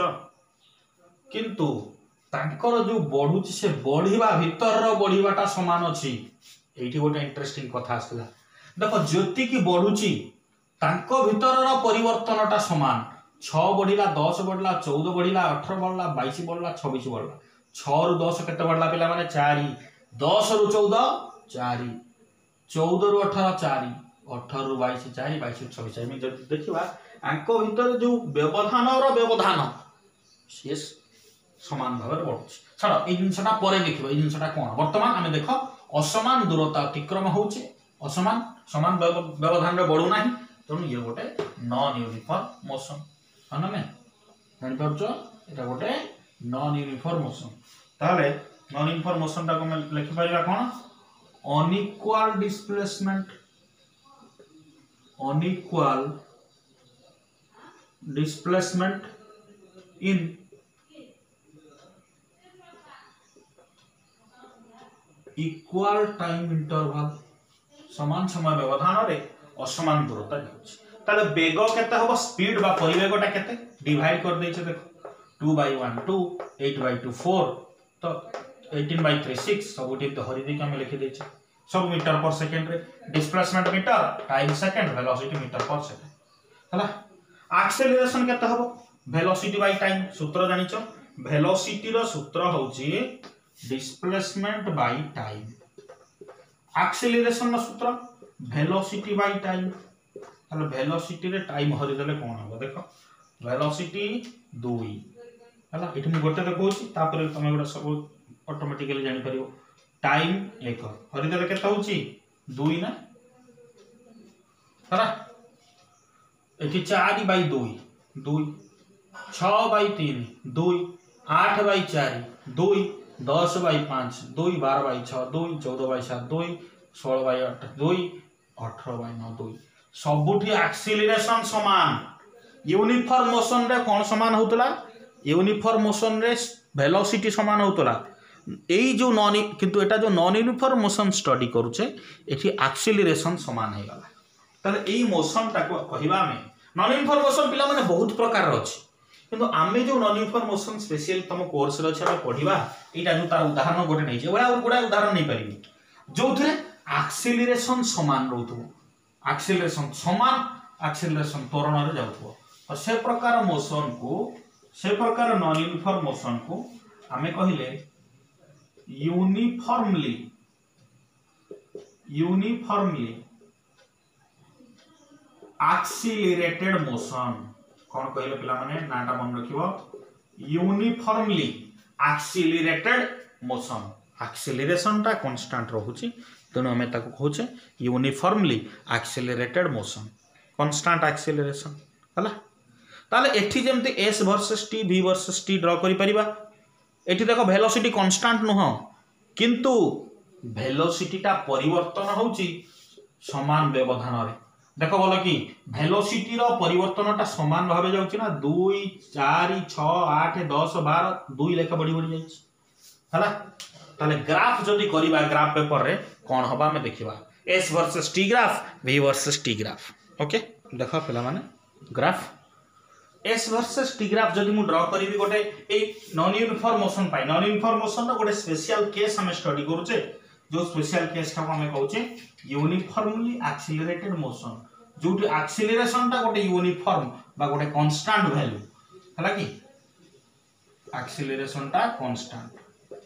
किंतु तांकर जो बढ़ुची से बढ़िबा भीतर बढ़िबाटा समान अछि एठी गोटे इंटरेस्टिंग कथा आसला देखो ज्योति की बढ़ुची तांको भीतर परिवर्तनटा समान छह बढ़िला दस बढ़ला चौदह बढ़िला अठारह बढ़ला बाईस बढ़ला छब्बीस बढ़ला छह रु दस केते बढ़ला पिला माने चार दस रु चौदह चार चौदह रु अठारह चार अठारह रु बाईस चार बाईस रु छब्बीस एमि जदि देखिबा आंको भीतर जो व्यवधान और व्यवधान से समान भाव बढ़ुଛି छाड़ ए जिनसटा परे देखिबो ए जिनसटा कोन वर्तमान आमे देखो असमान दूरता अतिक्रम होउছে असमान समान व्यवधान रे बढ़ु नाही तनु ये गोटे नॉन यूनिफॉर्म मोशन हन में जानि परछो एटा गोटे नॉन यूनिफॉर्म मोशन ताले नॉन यूनिफॉर्म मोशन ता को लिखि परिबा कोन unequal displacement unequal displacement in equal time interval समान समय व्यवधान रे असमान दूरता जाउछ ताले वेग केते होबो स्पीड बा परिवेगटा केते डिवाइड कर दैछे देखो two by one two eight by two four तो एटीन बाय थ्री सिक्स सबुठी तो हरि दे के हम लिखि दैछे सब मीटर पर सेकंड रे displacement metre time second velocity metre per second हला एक्सेलरेशन केते होबो वेलोसिटी बाय टाइम सूत्र जानिचो वेलोसिटी रो सूत्र होउची डिस्प्लेसमेंट बाय टाइम एक्सेलरेशन रो सूत्र वेलोसिटी बाय टाइम ताले वेलोसिटी रे टाइम हरि देले कोन हो देखो वेलोसिटी दो हला एठी मु गोटे देखौची तापर तमे गोटे सब ऑटोमेटिकली जानि परियो टाइम एक हरि देले केता होची दो ना हला एठी चार बाय दो दो छह बाय तीन दो आठ बाय चार दो दस बाय पाँच दो बारह बाय छह दो चौदह बाय सात दो सोलह बाय आठ दो अठारह बाय नौ दो सबुठी एक्सेलरेशन समान यूनिफॉर्म मोशन रे कोन समान होतला यूनिफॉर्म मोशन रे वेलोसिटी समान होतला एई जो नॉन किंतु एटा जो नॉन यूनिफॉर्म मोशन स्टडी करूचे एठी एक्सेलरेशन समान हे गला तले एई मोशन ता को कहिबा में नॉन यूनिफॉर्म मोशन पिला माने बहुत प्रकार रो अछि किंतु आमे जो नॉन यूनिफॉर्म मोशन स्पेशल तम कोर्स रे छ पढिबा एटा जो तार उदाहरण गोटे नै छै ओला गुडा उदाहरण नै परिबी जो थे एक्सेलरेशन समान रहथो एक्सेलरेशन समान एक्सेलरेशन त्वरण रे जाउथो तो से प्रकार मोशन को से प्रकार नॉन यूनिफॉर्म मोशन को आमे कहिले यूनिफॉर्मली यूनिफॉर्मली एक्सीलरेटेड मोशन कौन कहले पिला माने नाटा मन रखिबो यूनिफॉर्मली एक्सीलरेटेड मोशन एक्सीलरेशन टा कांस्टेंट रहउची तेणु हमें ताको कहउचे uniformly accelerated motion constant acceleration हला ताले एठी जेमते s versus t v versus t draw करि परिबा एठी देखो वेलोसिटी कांस्टेंट नुह किंतु वेलोसिटी टा परिवर्तन होउची समान व्यवधान रे देखो बोलो कि वेलोसिटी रो परिवर्तन टा समान भाबे जाउची ना दो चार छह आठ दस बारह दो लेखा बढ़ी बढ़ी जाइछ हला ताले ग्राफ जदी करिबा ग्राफ पेपर रे कोन हबा में देखिबा s versus t graph v versus t graph okay देखो पहला माने graph s versus t graph जदी मु ड्रा करिबी गोटे ए नॉन यूनिफॉर्म मोशन पाई नॉन यूनिफॉर्म मोशन रो गोटे स्पेशल केस हम स्टडी करूचे जो स्पेशल केस का हमें कहउचे यूनिफॉर्मली एक्सीलरेटेड मोशन जो एक्सीलरेशन टा गोटे यूनिफॉर्म बा गोटे कांस्टेंट वैल्यू हला कि एक्सीलरेशन टा कांस्टेंट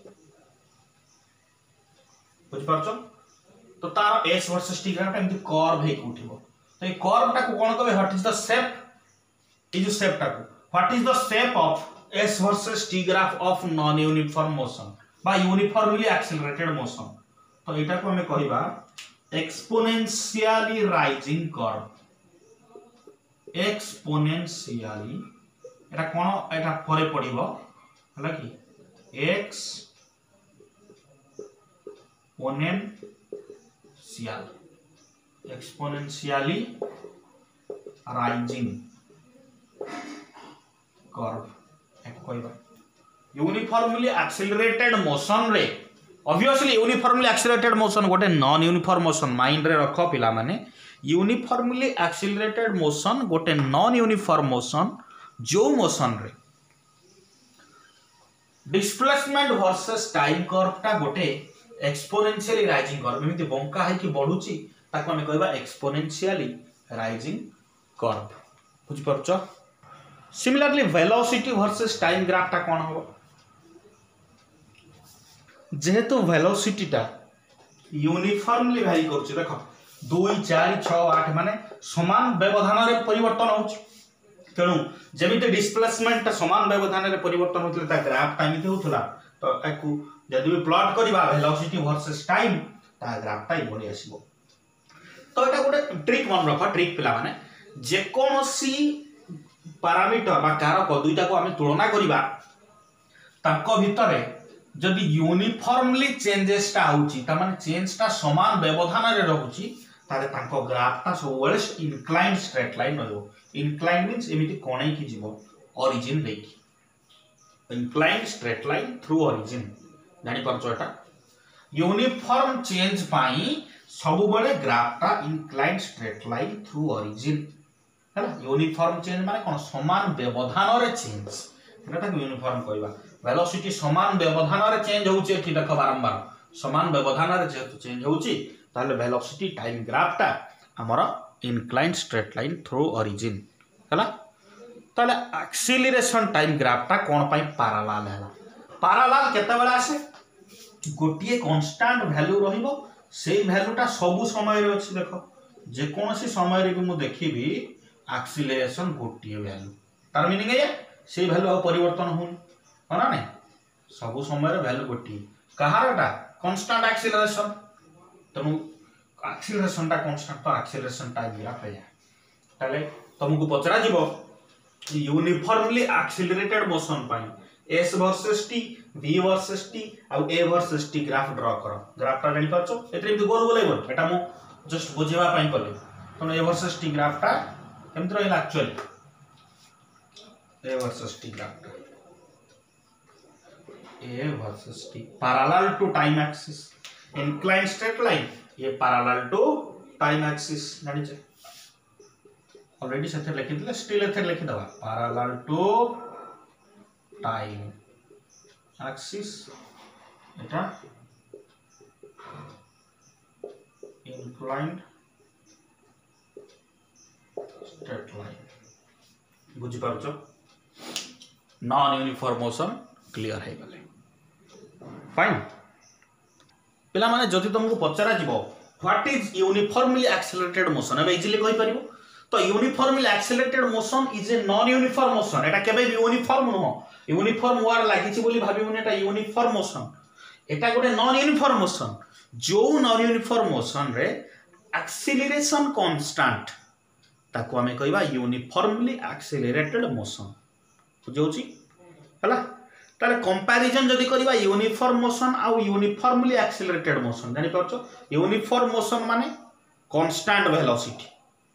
बुझ पारछो तो तार s वर्सेस t ग्राफ एमति कर्व हे उठिबो तो ए कर्व टा को कोन कहबे व्हाट इज द शेप ए जो शेप टा को what is the shape of s versus t graph of non uniform motion बा यूनिफॉर्मली एक्सीलरेटेड मोशन तो एटा को हमें कहिबा एक्सपोनेंशियली राइजिंग कर्व एक्सपोनेंशियली एटा कोन एटा परे पडिबो हला कि x exponential exponentially rising curve एक कहबा यूनिफॉर्मली एक्सीलरेटेड मोशन रे ऑब्वियसली यूनिफॉर्मली एक्सीलरेटेड मोशन गोटे नॉन यूनिफॉर्म मोशन माइंड रे रख पिला माने यूनिफॉर्मली एक्सीलरेटेड मोशन गोटे नॉन यूनिफॉर्म मोशन जो मोशन रे डिस्प्लेसमेंट वर्सेस टाइम कर्व टा गोटे एक्सपोनेंशियली राइजिंग कर्व एमिति बंका है कि बढ़ुची ताको हम कहबा एक्सपोनेंशियली राइजिंग कर्व बुझ परछ similarly velocity versus time graph टा कोन हो जेहेतु वेलोसिटी टा यूनिफॉर्मली वैरी करछ देखो दो चार छह आठ माने समान व्यवधान रे परिवर्तन होछ तेणु जेमिति डिस्प्लेसमेंट टा समान व्यवधान रे परिवर्तन होतले ता ग्राफ टा एमिति होतला तो एकु जदि भी प्लॉट करिबा वेलोसिटी वर्सेस टाइम ता ग्राफ टा इबोली आसीबो तो एटा गोटे ट्रिक मन रखो ट्रिक पिला माने जे कोनोसी पैरामीटर बा कारक दुईटा को हमें तुलना करिबा ताको भितरे जदि यूनिफॉर्मली चेंजेस टा होची ता माने चेंज टा समान व्यवधान रे रहउची ताले ताको ग्राफ ता सबवेले इंक्लाइंड स्ट्रेट लाइन रहबो इंक्लाइंड मींस एमिति कोणे की जीवो ओरिजिन देखि inclined straight line through origin जानि परछो एटा यूनिफॉर्म चेंज पाई सबवेले ग्राफ ता inclined straight line through origin हैला यूनिफॉर्म चेंज माने कोन समान व्यवधान रे चेंज एटा यूनिफॉर्म कहबा वेलोसिटी समान व्यवधान रे चेंज होउची एठी देखो बारंबार समान व्यवधान रे जेतु चेंज होउची ताले वेलोसिटी टाइम ग्राफ टा हमर inclined straight line through origin हैला ताले एक्सीलरेशन टाइम ग्राफ टा कोन पई पैरेलल हैला पैरेलल केते बेला आसे गोटिए कांस्टेंट वैल्यू रहिबो सेही वैल्यू टा सब समय रे अछि देखो जे कोनसी समय रे भी मु देखिबी एक्सीलरेशन गोटिए वैल्यू तार मीनिंग है सेही वैल्यू आ परिवर्तन होन होना नहीं सब समय रे वैल्यू गोटिए कहारटा कांस्टेंट एक्सीलरेशन तनु एक्सीलरेशन टा कांस्टेंट तो एक्सीलरेशन टाइम ग्राफ है ताले तुमको पचरा जीवो यूनिफॉर्मली एक्सीलरेटेड मोशन पाई s versus t v versus t आ a versus t graph draw करो ग्राफ टा जानि परछो एतरे भी गोल गोल होइबो एटा मु जस्ट बुझेबा पाई करले तनो a वर्सेस t ग्राफ टा केमत रहला actually a versus t graph टा a versus t parallel to time axis inclined straight line ये पैरेलल टू टाइम एक्सिस जानि छ ऑलरेडी सेथे लिखि दिले स्टिल एथे लिखि दबा पैरेलल टू टाइम एक्सिस एटा inclined straight line बुझी पारछो नॉन यूनिफॉर्म मोशन क्लियर है गले फाइन पिला माने जदि तुमको पचरा जीवो what is uniformly accelerated motion अब इजीली कहि परिबो तो uniformly accelerated motion is a non uniform motion एटा केबे भी यूनिफॉर्म नो यूनिफॉर्म वार लागिछि बोली भाबिबो एटा यूनिफॉर्म मोशन एटा गोटे नॉन यूनिफॉर्म मोशन जो नॉन यूनिफॉर्म मोशन रे एक्सीलरेशन कांस्टेंट ताको हमें कहबा यूनिफॉर्मली एक्सेलरेटेड मोशन बुझौछि हला ताले कंपैरिजन जदि करबा यूनिफॉर्म मोशन आ यूनिफॉर्मली एक्सेलरेटेड मोशन जानि परछो यूनिफॉर्म मोशन माने constant velocity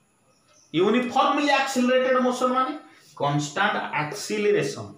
uniformly accelerated motion माने कांस्टेंट एक्सीलरेशन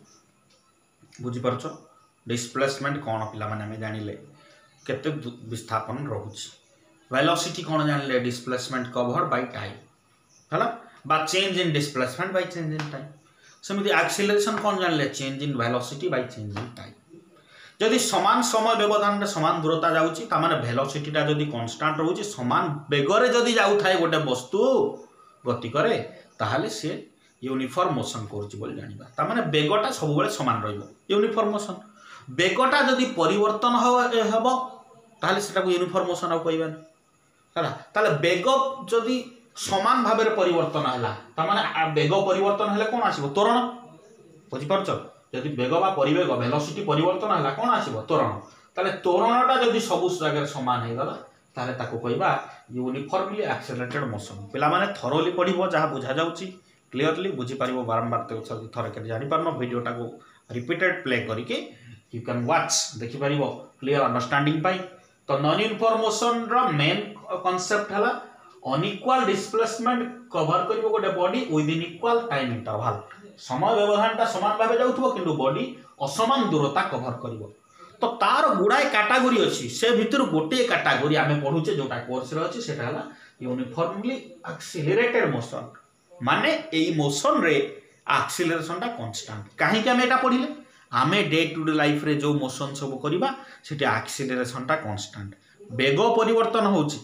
बुझी परछो डिस्प्लेसमेंट कोन पिला माने हमें जानिले केते विस्थापन रहउछि वेलोसिटी कोन जानिले डिस्प्लेसमेंट कवर बाय टाइम हला बा change in displacement by change in time समिति एक्सीलरेशन कोन जानिले change in velocity by change in time जदि समान समय व्यवधान रे समान दूरता जाउछि ता माने वेलोसिटी ता जदि कांस्टेंट रहउछि समान बेगरे जदि जाउ थाए गोटे वस्तु गति करे ताहाले से यूनिफॉर्म मोशन करछि बोल जानिबा ता माने बेगटा सब बेले समान रहइबो यूनिफॉर्म मोशन बेगटा जदि परिवर्तन हबो ताहाले सेटा को यूनिफॉर्म मोशन आ कहबा हला ताले बेग जदि समान भाव में परिवर्तन है तार बेग परिवर्तन है कौन आसो त्वरण बुझीपार जदि बेग बा परिवेग वेलोसिटी परिवर्तन है कौन आसो त्वरण ताले त्वरणटा जदि सब जगह सामान हो गला ताले ताको कहबा यूनिफॉर्मली एक्सेलरेटेड मोशन पिला माने थरोली पढ़िबो जहाँ बुझा जाउची क्लियरली बुझी पारिबो बारंबार थर के जानि पारनो वीडियोटा को रिपीटेड प्ले करके यू कैन वॉच देखि पारिबो क्लियर अंडरस्टैंडिंग पाई तो नॉन यूनिफॉर्म मोशन रो मेन कांसेप्ट हला अनइक्वल डिस्प्लेसमेंट कवर करिवो गोटे body with in equal time interval समय व्यवधानटा समान भाबे जाउथबो किंतु बॉडी असमान दूरता कवर करिवो तो तार गुड़ाए कैटेगरी अच्छी से भितर गोटे कैटेगरी आमे पढुचे जोटा कोर्स रे अछि सेटा हला यूनिफॉर्मली एक्सीलरेटेड मोशन माने एई मोशन रे एक्सीलरेशन टा कांस्टेंट काहे कि आमे एटा पढिले आमे डे टू डे लाइफ रे जो मोशन सब करिबा सेटी एक्सीलरेशन टा कांस्टेंट बेग परिवर्तन होउची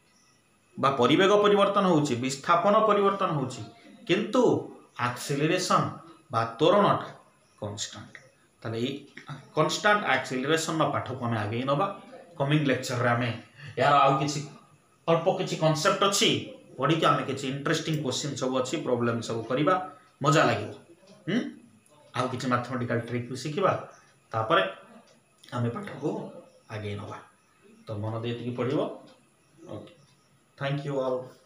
बा परिवेग परिवर्तन होउची विस्थापन परिवर्तन होउची किंतु एक्सीलरेशन बा त्वरणटा कांस्टेंट ताले ए कांस्टेंट एक्सीलरेशन न पाठ को हमें आगे नबा कमिंग लेक्चर रे हमें यार आउ किछि अल्प किछि कांसेप्ट अछि पढी के हमें किछि इंटरेस्टिंग क्वेश्चन सब अछि प्रॉब्लम सब करिबा मजा लागिबो हम आउ किछि मैथमेटिकल ट्रिक भी सिखिबा तापरे हमें पाठ को आगे नबा तो मन देति पढिबो ओके थैंक यू ऑल।